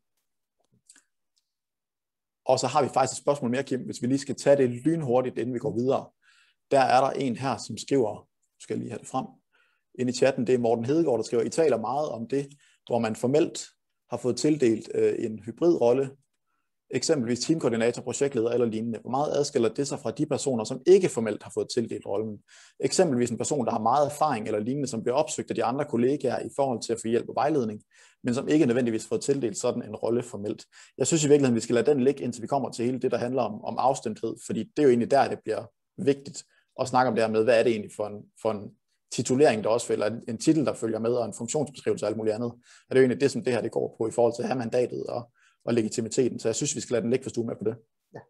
Og så har vi faktisk et spørgsmål mere, Kim, hvis vi lige skal tage det lynhurtigt, inden vi går videre. Der er der en her, som skriver, skal jeg lige have det frem, ind i chatten, det er Morten Hedegaard, der skriver, I taler meget om det, hvor man formelt har fået tildelt øh, en hybridrolle, eksempelvis teamkoordinator, projektleder eller lignende. Hvor meget adskiller det sig fra de personer, som ikke formelt har fået tildelt rollen? Eksempelvis en person, der har meget erfaring eller lignende, som bliver opsøgt af de andre kollegaer i forhold til at få hjælp og vejledning, men som ikke nødvendigvis får tildelt sådan en rolle formelt. Jeg synes i virkeligheden, vi skal lade den ligge, indtil vi kommer til hele det, der handler om, om afstemthed, fordi det er jo egentlig der, det bliver vigtigt at snakke om det her med, hvad er det egentlig for en, for en titulering, der også følger, en, en titel, der følger med, og en funktionsbeskrivelse og alt muligt andet. Og det er jo egentlig det, som det her det går på i forhold til at have mandatet og, og legitimiteten. Så jeg synes, vi skal lade den ligge, hvis du er med på det. Ja.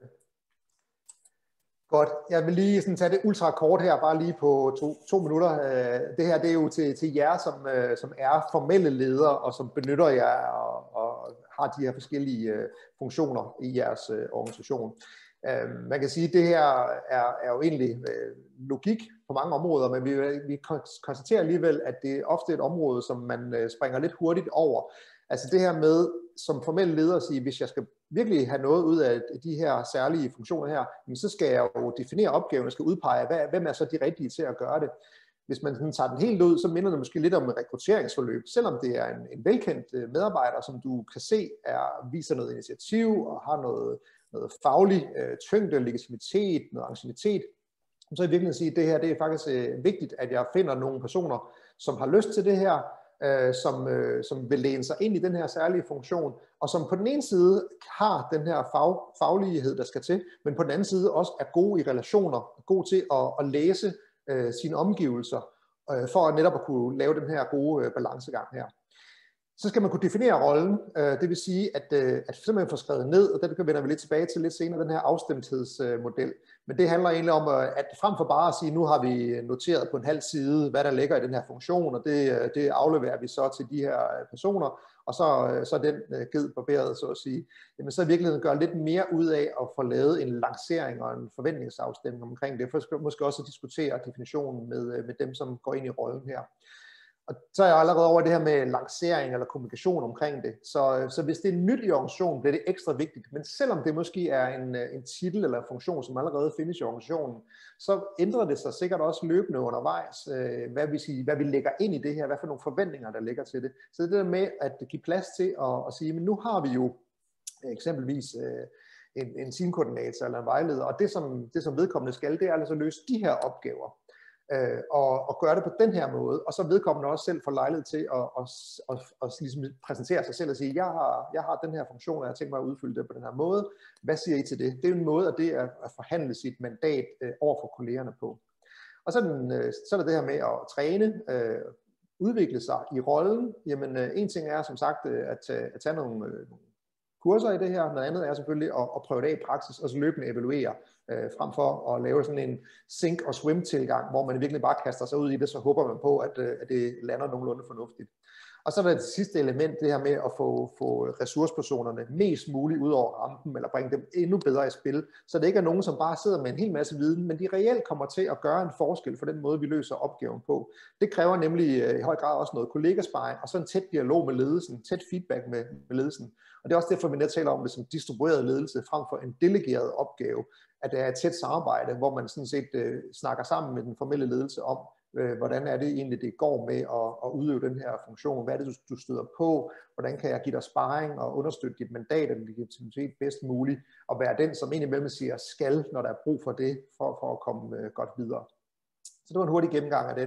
Godt. Jeg vil lige sådan tage det ultra kort her, bare lige på to, to minutter. Det her det er jo til, til jer, som, som er formelle ledere, og som benytter jer og, og har de her forskellige funktioner i jeres organisation. Man kan sige, at det her er, er jo egentlig logik på mange områder, men vi, vi konstaterer alligevel, at det er ofte et område, som man springer lidt hurtigt over. Altså det her med, som formel leder at sige, hvis jeg skal virkelig have noget ud af de her særlige funktioner her, så skal jeg jo definere opgaven, jeg skal udpege, hvad, hvem er så de rigtige til at gøre det. Hvis man tager den helt ud, så minder det måske lidt om et rekrutteringsforløb, selvom det er en, en velkendt medarbejder, som du kan se er, viser noget initiativ og har noget, noget faglig øh, tyngde, legitimitet, noget anciennitet. Så i virkeligheden sige, at det her det er faktisk øh, vigtigt, at jeg finder nogle personer, som har lyst til det her, øh, som, øh, som vil læne sig ind i den her særlige funktion, og som på den ene side har den her fag, faglighed, der skal til, men på den anden side også er gode i relationer, god til at, at læse øh, sine omgivelser, øh, for at netop at kunne lave den her gode øh, balancegang her. Så skal man kunne definere rollen, det vil sige, at, at simpelthen få skrevet ned, og det vender vi lidt tilbage til lidt senere, den her afstemthedsmodel. Men det handler egentlig om, at frem for bare at sige, nu har vi noteret på en halv side, hvad der ligger i den her funktion, og det, det afleverer vi så til de her personer, og så, så er den ged barberet, så at sige. Jamen så i virkeligheden gør lidt mere ud af at få lavet en lancering og en forventningsafstemning omkring det, for måske også at diskutere definitionen med, med dem, som går ind i rollen her. Og så er jeg allerede over det her med lancering eller kommunikation omkring det. Så, så hvis det er nyt i organisationen, bliver det ekstra vigtigt. Men selvom det måske er en, en titel eller en funktion, som allerede findes i organisationen, så ændrer det sig sikkert også løbende undervejs, hvad vi, siger, hvad vi lægger ind i det her, hvad for nogle forventninger, der ligger til det. Så det der med at give plads til at, at sige, men nu har vi jo eksempelvis en, en teamkoordinator eller en vejleder, og det som, det som vedkommende skal, det er altså at løse de her opgaver. Øh, og, og gøre det på den her måde, og så vedkommende også selv får lejlighed til at, at, at, at, at ligesom præsentere sig selv og sige, jeg har, jeg har den her funktion, og jeg har tænkt mig at udfylde det på den her måde. Hvad siger I til det? Det er en måde, at det er at forhandle sit mandat øh, over for kollegerne på. Og så er, den, øh, så er det det her med at træne, øh, udvikle sig i rollen. Jamen øh, en ting er som sagt øh, at, at tage nogle, øh, nogle kurser i det her. Noget andet er selvfølgelig at, at prøve det af i praksis, og så løbende evaluere, øh, frem for at lave sådan en sink og swim tilgang, hvor man virkelig bare kaster sig ud i det, så håber man på, at, at det lander nogenlunde fornuftigt. Og så er der det sidste element, det her med at få, få ressourcepersonerne mest muligt ud over rampen, eller bringe dem endnu bedre i spil, så det ikke er nogen, som bare sidder med en hel masse viden, men de reelt kommer til at gøre en forskel for den måde, vi løser opgaven på. Det kræver nemlig i høj grad også noget kollegasparing, og så en tæt dialog med ledelsen, tæt feedback med, med ledelsen. Og det er også derfor, vi net taler om det som distribueret ledelse, frem for en delegeret opgave, at det er et tæt samarbejde, hvor man sådan set øh, snakker sammen med den formelle ledelse om, øh, hvordan er det egentlig, det går med at, at udøve den her funktion, hvad er det, du, du støder på, hvordan kan jeg give dig sparring og understøtte dit mandat og din legitimitet bedst muligt, og være den, som indimellem siger skal, når der er brug for det, for, for at komme øh, godt videre. Så det var en hurtig gennemgang af den.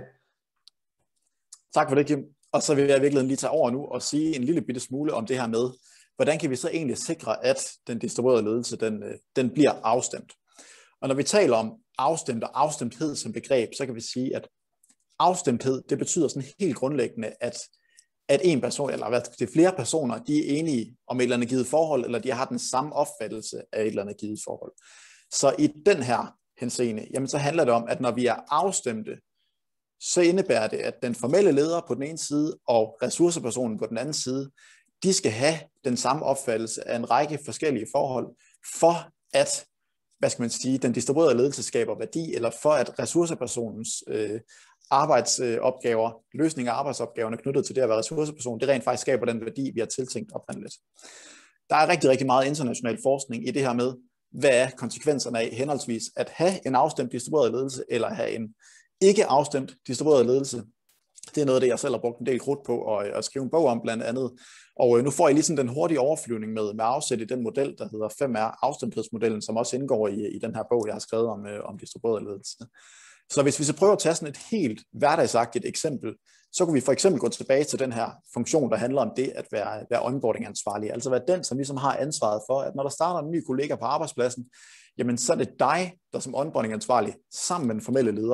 Tak for det, Kim. Og så vil jeg virkelig lige tage over nu og sige en lille bitte smule om det her med, hvordan kan vi så egentlig sikre, at den distribuerede ledelse, den, den bliver afstemt. Og når vi taler om afstemt og afstemthed som begreb, så kan vi sige, at afstemthed, det betyder sådan helt grundlæggende, at, at en person, eller hvad det er flere personer, de er enige om et eller andet givet forhold, eller de har den samme opfattelse af et eller andet givet forhold. Så i den her henseende, jamen så handler det om, at når vi er afstemte, så indebærer det, at den formelle leder på den ene side, og ressourcepersonen på den anden side, de skal have den samme opfattelse af en række forskellige forhold, for at, hvad skal man sige, den distribuerede ledelse skaber værdi, eller for at ressourcepersonens øh, arbejdsopgaver, løsning af arbejdsopgaverne knyttet til det at være ressourceperson, det rent faktisk skaber den værdi, vi har tiltænkt oprindeligt. Der er rigtig, rigtig meget international forskning i det her med, hvad er konsekvenserne af henholdsvis at have en afstemt distribueret ledelse, eller have en ikke afstemt distribueret ledelse. Det er noget af det, jeg selv har brugt en del krudt på at, at skrive en bog om blandt andet. Og nu får I lige sådan den hurtige overflyvning med, med afsæt i den model, der hedder fem R afstemthedsmodellen, som også indgår i, i den her bog, jeg har skrevet om, om distribueret ledelse. Så hvis vi så prøver at tage sådan et helt hverdagsagtigt eksempel, så kan vi for eksempel gå tilbage til den her funktion, der handler om det at være, være onboarding-ansvarlig. Altså være den, som ligesom har ansvaret for, at når der starter en ny kollega på arbejdspladsen, jamen så er det dig, der som onboarding-ansvarlig, sammen med den formelle leder,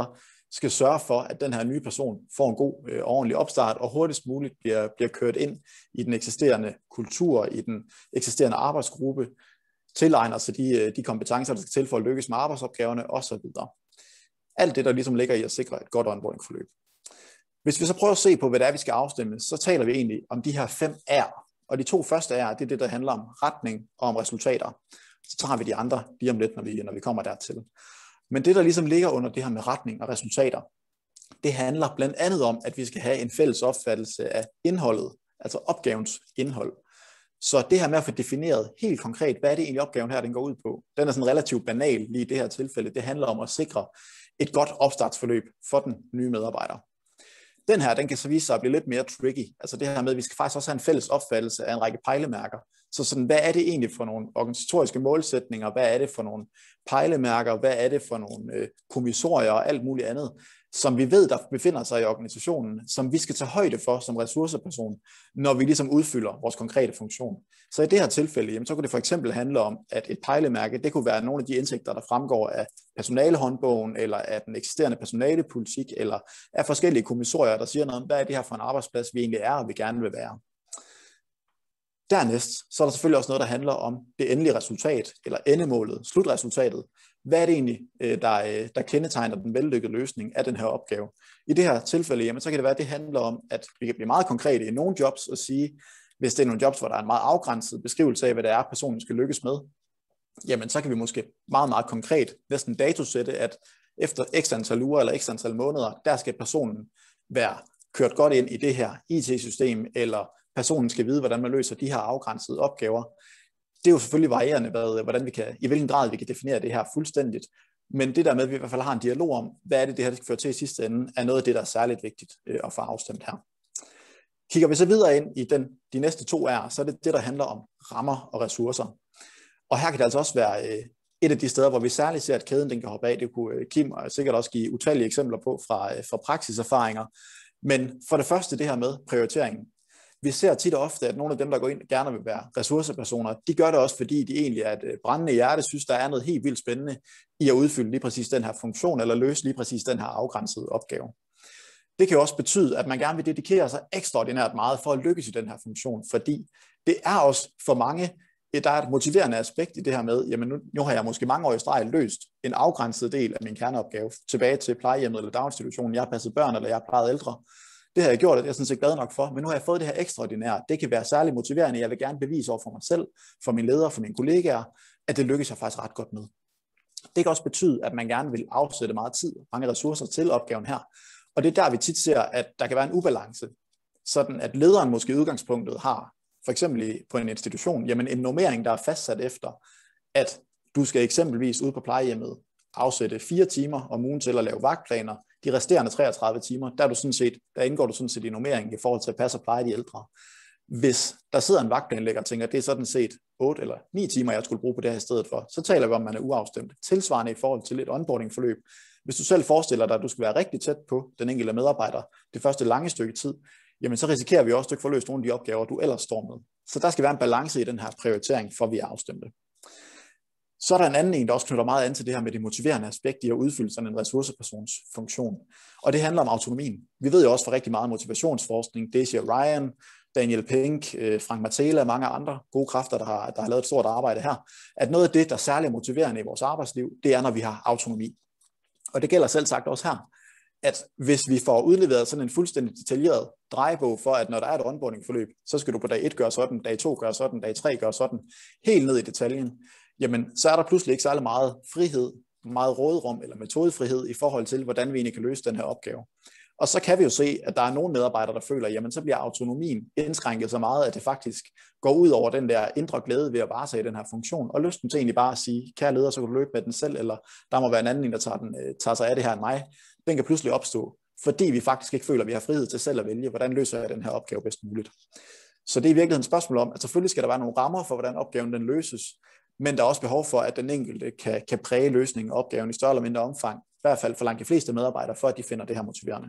skal sørge for, at den her nye person får en god øh, ordentlig opstart, og hurtigst muligt bliver, bliver kørt ind i den eksisterende kultur, i den eksisterende arbejdsgruppe, tilegner sig de, de kompetencer, der skal til for at lykkes med arbejdsopgaverne osv. Alt det, der ligesom ligger i at sikre et godt onboarding-forløb. Hvis vi så prøver at se på, hvad det er, vi skal afstemme, så taler vi egentlig om de her fem R'er. Og de to første R'er, det er det, der handler om retning og om resultater. Så tager vi de andre lige om lidt, når vi, når vi kommer dertil. Men det, der ligesom ligger under det her med retning og resultater, det handler blandt andet om, at vi skal have en fælles opfattelse af indholdet, altså opgavens indhold. Så det her med at få defineret helt konkret, hvad er det egentlig opgaven her, den går ud på, den er sådan relativt banal lige i det her tilfælde. Det handler om at sikre et godt opstartsforløb for den nye medarbejder. Den her, den kan så vise sig at blive lidt mere tricky. Altså det her med, at vi skal faktisk også have en fælles opfattelse af en række pejlemærker. Så sådan, hvad er det egentlig for nogle organisatoriske målsætninger? Hvad er det for nogle pejlemærker? Hvad er det for nogle øh, kommissorier og alt muligt andet, som vi ved, der befinder sig i organisationen, som vi skal tage højde for som ressourceperson, når vi ligesom udfylder vores konkrete funktion. Så i det her tilfælde, jamen, så kunne det for eksempel handle om, at et pejlemærke, det kunne være nogle af de indsigter, der fremgår af personalehåndbogen, eller af den eksisterende personalepolitik, eller af forskellige kommissorier, der siger noget om, hvad er det her for en arbejdsplads, vi egentlig er, og vi gerne vil være. Dernæst, så er der selvfølgelig også noget, der handler om det endelige resultat, eller endemålet, slutresultatet. Hvad er det egentlig, der, der kendetegner den vellykkede løsning af den her opgave? I det her tilfælde, jamen, så kan det være, at det handler om, at vi kan blive meget konkrete i nogle jobs og sige, hvis det er nogle jobs, hvor der er en meget afgrænset beskrivelse af, hvad det er, personen skal lykkes med, jamen så kan vi måske meget, meget konkret næsten datosætte, at efter x antal uger eller x antal måneder, der skal personen være kørt godt ind i det her I T-system, eller personen skal vide, hvordan man løser de her afgrænsede opgaver. Det er jo selvfølgelig varierende, hvordan vi kan, i hvilken grad vi kan definere det her fuldstændigt. Men det der med, at vi i hvert fald har en dialog om, hvad er det, det her skal føre til i sidste ende, er noget af det, der er særligt vigtigt at få afstemt her. Kigger vi så videre ind i den, de næste to er, så er det det, der handler om rammer og ressourcer. Og her kan det altså også være et af de steder, hvor vi særligt ser, at kæden den kan hoppe af. Det kunne Kim sikkert også give utallige eksempler på fra, fra praksiserfaringer. Men for det første det her med prioriteringen. Vi ser tit og ofte, at nogle af dem, der går ind gerne vil være ressourcepersoner, de gør det også, fordi de egentlig er et brændende hjerte, synes, der er noget helt vildt spændende i at udfylde lige præcis den her funktion, eller løse lige præcis den her afgrænsede opgave. Det kan jo også betyde, at man gerne vil dedikere sig ekstraordinært meget for at lykkes i den her funktion, fordi det er også for mange, der er et motiverende aspekt i det her med, jamen nu, nu har jeg måske mange år i streg løst en afgrænset del af min kerneopgave, tilbage til plejehjemmet eller daginstitutionen, jeg har passet børn, eller jeg har plejet ældre. Det har jeg gjort, og det er jeg sådan set glad nok for, men nu har jeg fået det her ekstraordinære. Det kan være særligt motiverende. Jeg vil gerne bevise over for mig selv, for mine ledere, for mine kollegaer, at det lykkes jeg faktisk ret godt med. Det kan også betyde, at man gerne vil afsætte meget tid og mange ressourcer til opgaven her. Og det er der, vi tit ser, at der kan være en ubalance. Sådan at lederen måske i udgangspunktet har, for eksempel på en institution, jamen en normering, der er fastsat efter, at du skal eksempelvis ud på plejehjemmet afsætte fire timer om ugen til at lave vagtplaner. De resterende treogtredive timer, der, er du sådan set, der indgår du sådan set i normeringen i forhold til at passe og pleje de ældre. Hvis der sidder en vagtplanlægger og tænker, at det er sådan set otte eller ni timer, jeg skulle bruge på det her i stedet for, så taler vi om, at man er uafstemt. Tilsvarende i forhold til et onboarding-forløb. Hvis du selv forestiller dig, at du skal være rigtig tæt på den enkelte medarbejder det første lange stykke tid, jamen så risikerer vi også, at du ikke får løst nogle af de opgaver, du ellers står med. Så der skal være en balance i den her prioritering, for vi er afstemte. Så er der en anden en, der også knytter meget an til det her med det motiverende aspekt i at udfylde sådan en ressourcepersons funktion. Og det handler om autonomien. Vi ved jo også for rigtig meget motivationsforskning, Daisy Ryan, Daniel Pink, Frank Martela og mange andre gode kræfter, der har, der har lavet et stort arbejde her, at noget af det, der er særligt motiverende i vores arbejdsliv, det er, når vi har autonomi. Og det gælder selv sagt også her, at hvis vi får udleveret sådan en fuldstændig detaljeret drejebog for, at når der er et onboarding-forløb, så skal du på dag et gøre sådan, dag to gøre sådan, dag tre gøre sådan, helt ned i detaljen, jamen så er der pludselig ikke særlig meget frihed, meget råderum eller metodefrihed i forhold til, hvordan vi egentlig kan løse den her opgave. Og så kan vi jo se, at der er nogle medarbejdere, der føler, jamen så bliver autonomien indskrænket så meget, at det faktisk går ud over den der indre glæde ved at varetage den her funktion, og lysten til egentlig bare at sige, kære leder, så kan du løbe med den selv, eller der må være en anden, der tager, den, tager sig af det her end mig. Den kan pludselig opstå, fordi vi faktisk ikke føler, at vi har frihed til selv at vælge, hvordan løser jeg den her opgave bedst muligt. Så det er i virkeligheden et spørgsmål om, at selvfølgelig skal der være nogle rammer for, hvordan opgaven den løses, men der er også behov for, at den enkelte kan, kan præge løsningen af opgaven i større eller mindre omfang, i hvert fald for langt de fleste medarbejdere, for at de finder det her motiverende.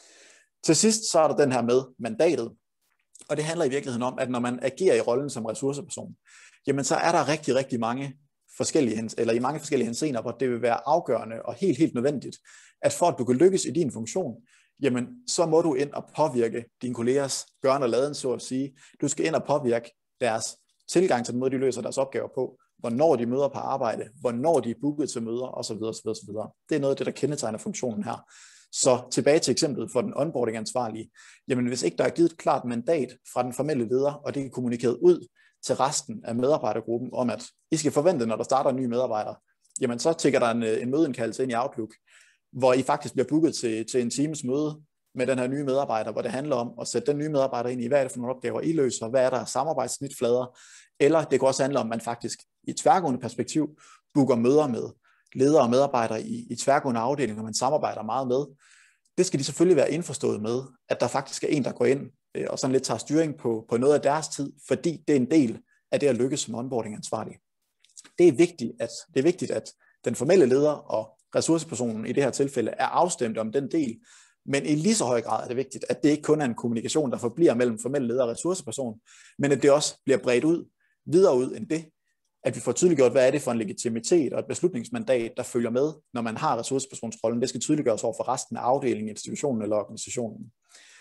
Til sidst så er der den her med mandatet, og det handler i virkeligheden om, at når man agerer i rollen som ressourceperson, jamen så er der rigtig, rigtig mange forskellige, eller i mange forskellige henseender, hvor det vil være afgørende og helt, helt nødvendigt, at for at du kan lykkes i din funktion, jamen så må du ind og påvirke dine kollegers gøren og laden, så at sige. Du skal ind og påvirke deres tilgang til den måde, de løser deres opgaver på, hvornår de møder på arbejde, hvornår de er booket til møder, osv. osv., osv. Det er noget af det, der kendetegner funktionen her. Så tilbage til eksemplet for den onboarding-ansvarlige. Jamen hvis ikke der er givet et klart mandat fra den formelle leder, og det er kommunikeret ud til resten af medarbejdergruppen om, at I skal forvente, når der starter en ny medarbejder, jamen så tækker der en, en mødeindkaldelse ind i Outlook, hvor I faktisk bliver booket til, til en times møde med den her nye medarbejder, hvor det handler om at sætte den nye medarbejder ind i, hvad er det for nogle opgaver, I løser, hvad er der samarbejdssnitflader, eller det kan også handle om, at man faktisk i et tværgående perspektiv booker møder med ledere og medarbejdere i, i tværgående afdelinger, man samarbejder meget med. Det skal de selvfølgelig være indforstået med, at der faktisk er en, der går ind øh, og sådan lidt tager styring på, på noget af deres tid, fordi det er en del af det at lykkes som onboarding-ansvarlig. Det er vigtigt, at, det er vigtigt, at den formelle leder og ressourcepersonen i det her tilfælde er afstemt om den del, men i lige så høj grad er det vigtigt, at det ikke kun er en kommunikation, der forbliver mellem formelle leder og ressourceperson, men at det også bliver bredt ud, videre ud end det, at vi får tydeliggjort, hvad er det for en legitimitet og et beslutningsmandat, der følger med, når man har ressourcepersonsrollen. Det skal tydeliggøres over for resten af afdelingen, institutionen eller organisationen.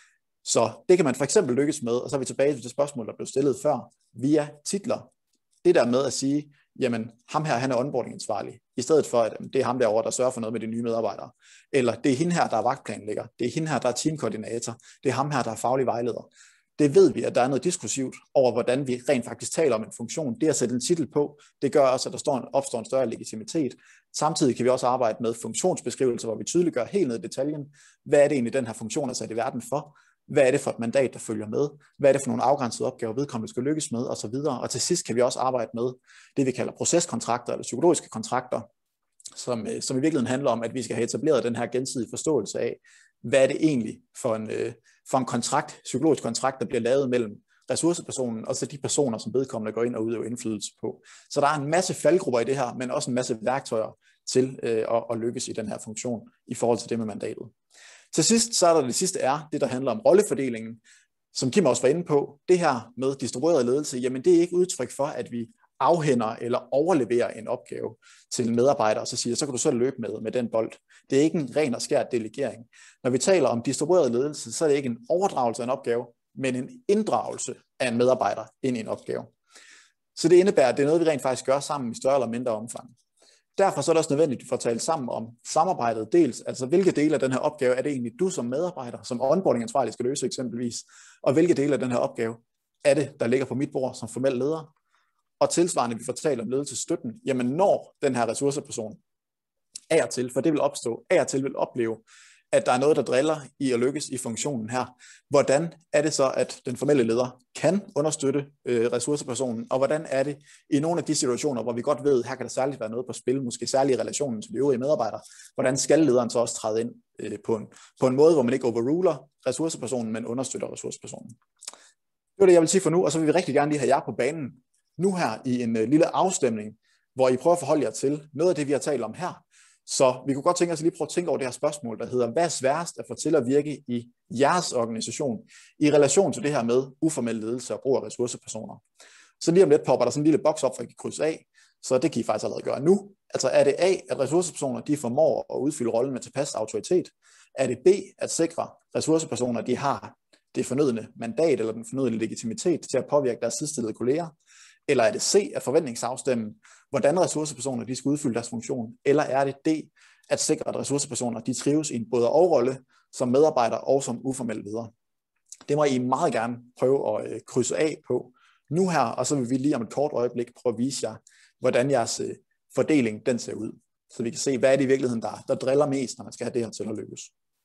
Så det kan man for eksempel lykkes med, og så er vi tilbage til det spørgsmål, der blev stillet før, via titler. Det der med at sige, jamen ham her, han er onboarding-ansvarlig, i stedet for, at det er ham derovre, der sørger for noget med de nye medarbejdere. Eller det er hende her, der er vagtplanlægger. Det er hende her, der er teamkoordinator. Det er ham her, der er faglig vejleder. Det ved vi, at der er noget diskursivt over, hvordan vi rent faktisk taler om en funktion. Det at sætte en titel på, det gør også, at der står en, opstår en større legitimitet. Samtidig kan vi også arbejde med funktionsbeskrivelser, hvor vi tydeliggør helt ned i detaljen, hvad er det egentlig, den her funktion er sat i verden for? Hvad er det for et mandat, der følger med? Hvad er det for nogle afgrænsede opgaver, vedkommende skal lykkes med, osv. Og til sidst kan vi også arbejde med det, vi kalder proceskontrakter eller psykologiske kontrakter, som, som i virkeligheden handler om, at vi skal have etableret den her gensidige forståelse af, hvad er det egentlig for en, for en kontrakt, psykologisk kontrakt, der bliver lavet mellem ressourcepersonen og så de personer, som vedkommende går ind og udøver indflydelse på. Så der er en masse faldgrupper i det her, men også en masse værktøjer til øh, at, at lykkes i den her funktion i forhold til det med mandatet. Til sidst, så er der det sidste er, det der handler om rollefordelingen, som Kim også var inde på. Det her med distribueret ledelse, jamen det er ikke udtryk for, at vi afhænder eller overleverer en opgave til en medarbejder, og så siger, så kan du selv løbe med, med den bold. Det er ikke en ren og skær delegering. Når vi taler om distribueret ledelse, så er det ikke en overdragelse af en opgave, men en inddragelse af en medarbejder ind i en opgave. Så det indebærer, at det er noget, vi rent faktisk gør sammen i større eller mindre omfang. Derfor så er det også nødvendigt, at vi får talt sammen om samarbejdet dels, altså hvilke dele af den her opgave er det egentlig du som medarbejder, som onboarding-ansvarlig skal løse eksempelvis, og hvilke dele af den her opgave er det, der ligger på mit bord som formel leder. Og tilsvarende, vi får talt om ledelsesstøtten, jamen når den her ressourceperson af og til, for det vil opstå, af og til vil opleve, at der er noget, der driller i at lykkes i funktionen her. Hvordan er det så, at den formelle leder kan understøtte øh, ressourcepersonen, og hvordan er det i nogle af de situationer, hvor vi godt ved, her kan der særligt være noget på spil, måske særligt i relationen til de øvrige medarbejdere, hvordan skal lederen så også træde ind øh, på, en, på en måde, hvor man ikke overruler ressourcepersonen, men understøtter ressourcepersonen. Det var det, jeg vil sige for nu, og så vil vi rigtig gerne lige have jer på banen nu her i en øh, lille afstemning, hvor I prøver at forholde jer til noget af det, vi har talt om her. Så vi kunne godt tænke os lige prøve at tænke over det her spørgsmål, der hedder, hvad er sværest at få til at virke i jeres organisation i relation til det her med uformel ledelse og brug af ressourcepersoner. Så lige om lidt popper der sådan en lille boks op, for at I kan krydse af, så det kan I faktisk allerede gøre nu. Altså er det A, at ressourcepersoner de formår at udfylde rollen med tilpas autoritet? Er det B, at sikre ressourcepersoner de har det fornødne mandat eller den fornødne legitimitet til at påvirke deres sidestillede kolleger? Eller er det C, at forventningsafstemme, hvordan ressourcepersoner de skal udfylde deres funktion? Eller er det D, at sikre, at ressourcepersoner de trives i en både og rolle som medarbejder og som uformelle ledere? Det må I meget gerne prøve at krydse af på nu her, og så vil vi lige om et kort øjeblik prøve at vise jer, hvordan jeres fordeling den ser ud. Så vi kan se, hvad er det i virkeligheden, der, der driller mest, når man skal have det her til at lykkes.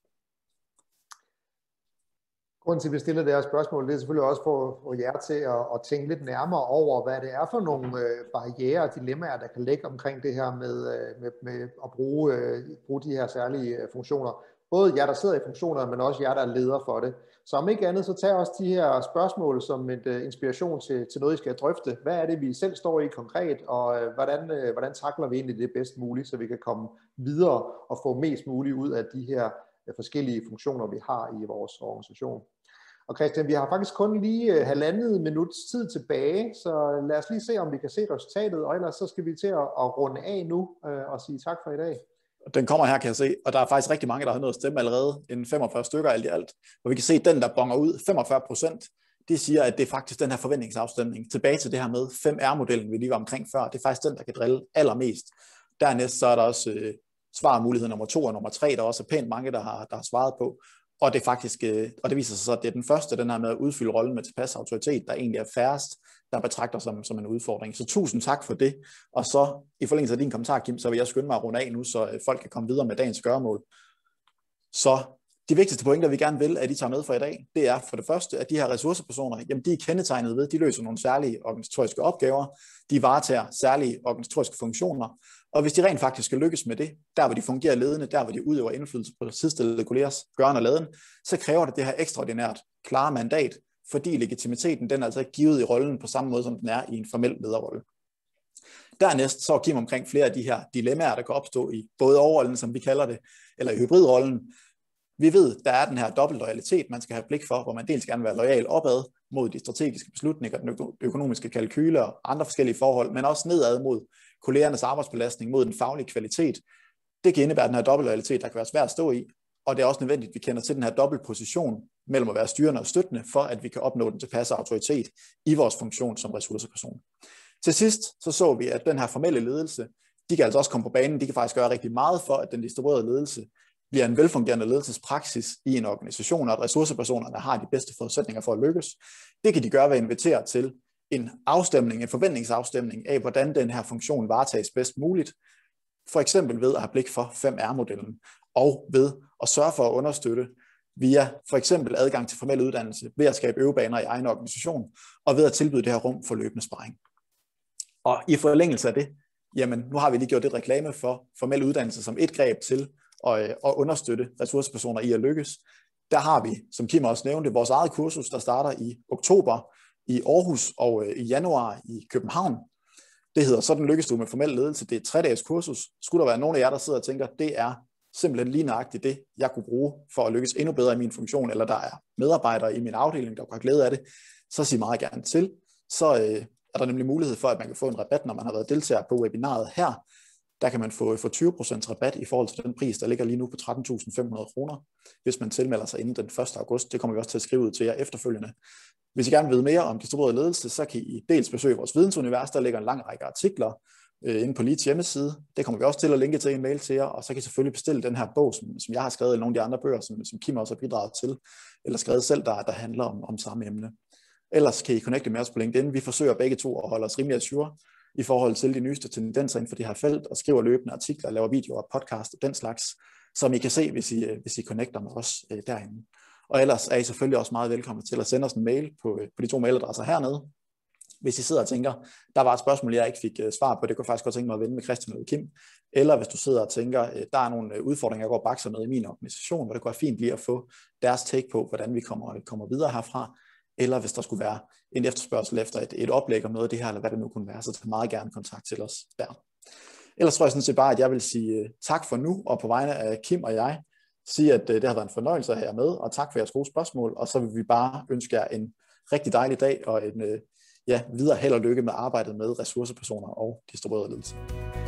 Grunden til, at vi stiller det her spørgsmål, det er selvfølgelig også for at få jer til at, at tænke lidt nærmere over, hvad det er for nogle øh, barrierer og dilemmaer, der kan ligge omkring det her med, øh, med, med at bruge, øh, bruge de her særlige øh, funktioner. Både jer, der sidder i funktionerne, men også jer, der er leder for det. Så om ikke andet, så tag også de her spørgsmål som en uh, inspiration til, til noget, I skal drøfte. Hvad er det, vi selv står i konkret, og uh, hvordan, uh, hvordan takler vi egentlig det bedst muligt, så vi kan komme videre og få mest muligt ud af de her uh, forskellige funktioner, vi har i vores organisation. Og Christian, vi har faktisk kun lige uh, halvandet minuts tid tilbage, så lad os lige se, om vi kan se resultatet, og ellers så skal vi til at, at runde af nu uh, og sige tak for i dag. Den kommer her, kan jeg se, og der er faktisk rigtig mange, der har nået at stemme allerede, en femogfyrre stykker alt i alt, hvor vi kan se, at den, der bonger ud, femogfyrre procent, det siger, at det er faktisk den her forventningsafstemning, tilbage til det her med fem R-modellen, vi lige var omkring før, det er faktisk den, der kan drille allermest. Dernæst så er der også øh, svarmulighed nummer to og nummer tre, der også er pænt mange, der har, der har svaret på, og det faktisk, øh, og det viser sig så, at det er den første, den her med at udfylde rollen med tilpas autoritet, der egentlig er færrest, der betragter som, som en udfordring. Så tusind tak for det, og så i forlængelse af din kommentar, Kim, så vil jeg skynde mig at runde af nu, så øh, folk kan komme videre med dagens gøremål. Så de vigtigste pointer, vi gerne vil, at I tager med for i dag, det er for det første, at de her ressourcepersoner, jamen de er kendetegnet ved, de løser nogle særlige organisatoriske opgaver, de varetager særlige organisatoriske funktioner, og hvis de rent faktisk skal lykkes med det, der hvor de fungerer ledende, der hvor de udøver indflydelse på sidestillede kollegers gøren og laden, så kræver det det her ekstraordinært klare mandat, fordi legitimiteten den er altså ikke givet i rollen på samme måde, som den er i en formel lederrolle. Dernæst så Kim omkring flere af de her dilemmaer, der kan opstå i både overrollen, som vi kalder det, eller i hybridrollen. Vi ved, der er den her dobbelt loyalitet, man skal have blik for, hvor man dels gerne vil være loyal opad mod de strategiske beslutninger, den økonomiske kalkyler og andre forskellige forhold, men også nedad mod kollegernes arbejdsbelastning, mod den faglige kvalitet. Det kan indebære den her dobbelt loyalitet, der kan være svært at stå i, og det er også nødvendigt, at vi kender til den her dobbelt position mellem at være styrende og støttende, for at vi kan opnå den tilpasse autoritet i vores funktion som ressourceperson. Til sidst så så vi, at den her formelle ledelse, de kan altså også komme på banen, de kan faktisk gøre rigtig meget for, at den distribuerede ledelse bliver en velfungerende ledelsespraksis i en organisation, og at ressourcepersonerne har de bedste forudsætninger for at lykkes. Det kan de gøre ved at invitere til en afstemning, en forventningsafstemning af, hvordan den her funktion varetages bedst muligt. For eksempel ved at have blik for fem R-modellen, og ved at sørge for at understøtte via for eksempel adgang til formel uddannelse, ved at skabe øvebaner i egen organisation, og ved at tilbyde det her rum for løbende sparring. Og i forlængelse af det, jamen nu har vi lige gjort lidt reklame for formel uddannelse som et greb til at, at understøtte ressourcepersoner i at lykkes. Der har vi, som Kim også nævnte, vores eget kursus, der starter i oktober i Aarhus og i januar i København. Det hedder Sådan lykkes du med formel ledelse. Det er et tre-dages kursus. Skulle der være nogen af jer, der sidder og tænker, det er simpelthen lige nøjagtigt det, jeg kunne bruge for at lykkes endnu bedre i min funktion, eller der er medarbejdere i min afdeling, der kan have glæde af det, så sig meget gerne til. Så øh, er der nemlig mulighed for, at man kan få en rabat, når man har været deltager på webinaret her. Der kan man få, få tyve procent rabat i forhold til den pris, der ligger lige nu på tretten tusind fem hundrede kroner, hvis man tilmelder sig inden den første august. Det kommer vi også til at skrive ud til jer efterfølgende. Hvis I gerne vil vide mere om distribueret ledelse, så kan I dels besøge vores vidensunivers, der ligger en lang række artikler øh, inde på Leads hjemmeside. Det kommer vi også til at linke til en mail til jer, og så kan I selvfølgelig bestille den her bog, som, som jeg har skrevet, eller nogle af de andre bøger, som, som Kim også har bidraget til, eller skrevet selv, der, der handler om, om samme emne. Ellers kan I connecte med os på LinkedIn. Vi forsøger begge to at holde os rimelig ajour i forhold til de nyeste tendenser inden for det her felt, og skriver løbende artikler, laver videoer, podcast og den slags, som I kan se, hvis I, hvis I connecter med os øh, derinde. Og ellers er I selvfølgelig også meget velkommen til at sende os en mail på, på de to mailadresser hernede. Hvis I sidder og tænker, der var et spørgsmål, jeg ikke fik uh, svar på, det kunne jeg faktisk godt tænke mig at vende med Christian eller Kim. Eller hvis du sidder og tænker, uh, der er nogle udfordringer, jeg går og bakser med i min organisation, hvor det kunne være fint lige at få deres take på, hvordan vi kommer, kommer videre herfra. Eller hvis der skulle være en efterspørgsel efter et, et oplæg om noget af det her, eller hvad det nu kunne være, så tag meget gerne kontakt til os der. Ellers tror jeg sådan set bare, at jeg vil sige uh, tak for nu, og på vegne af Kim og jeg, sige, at uh, det har været en fornøjelse at have jer med, og tak for jeres gode spørgsmål, og så vil vi bare ønske jer en rigtig dejlig dag, og en uh, ja, videre held og lykke med arbejdet med ressourcepersoner og distribueret ledelse.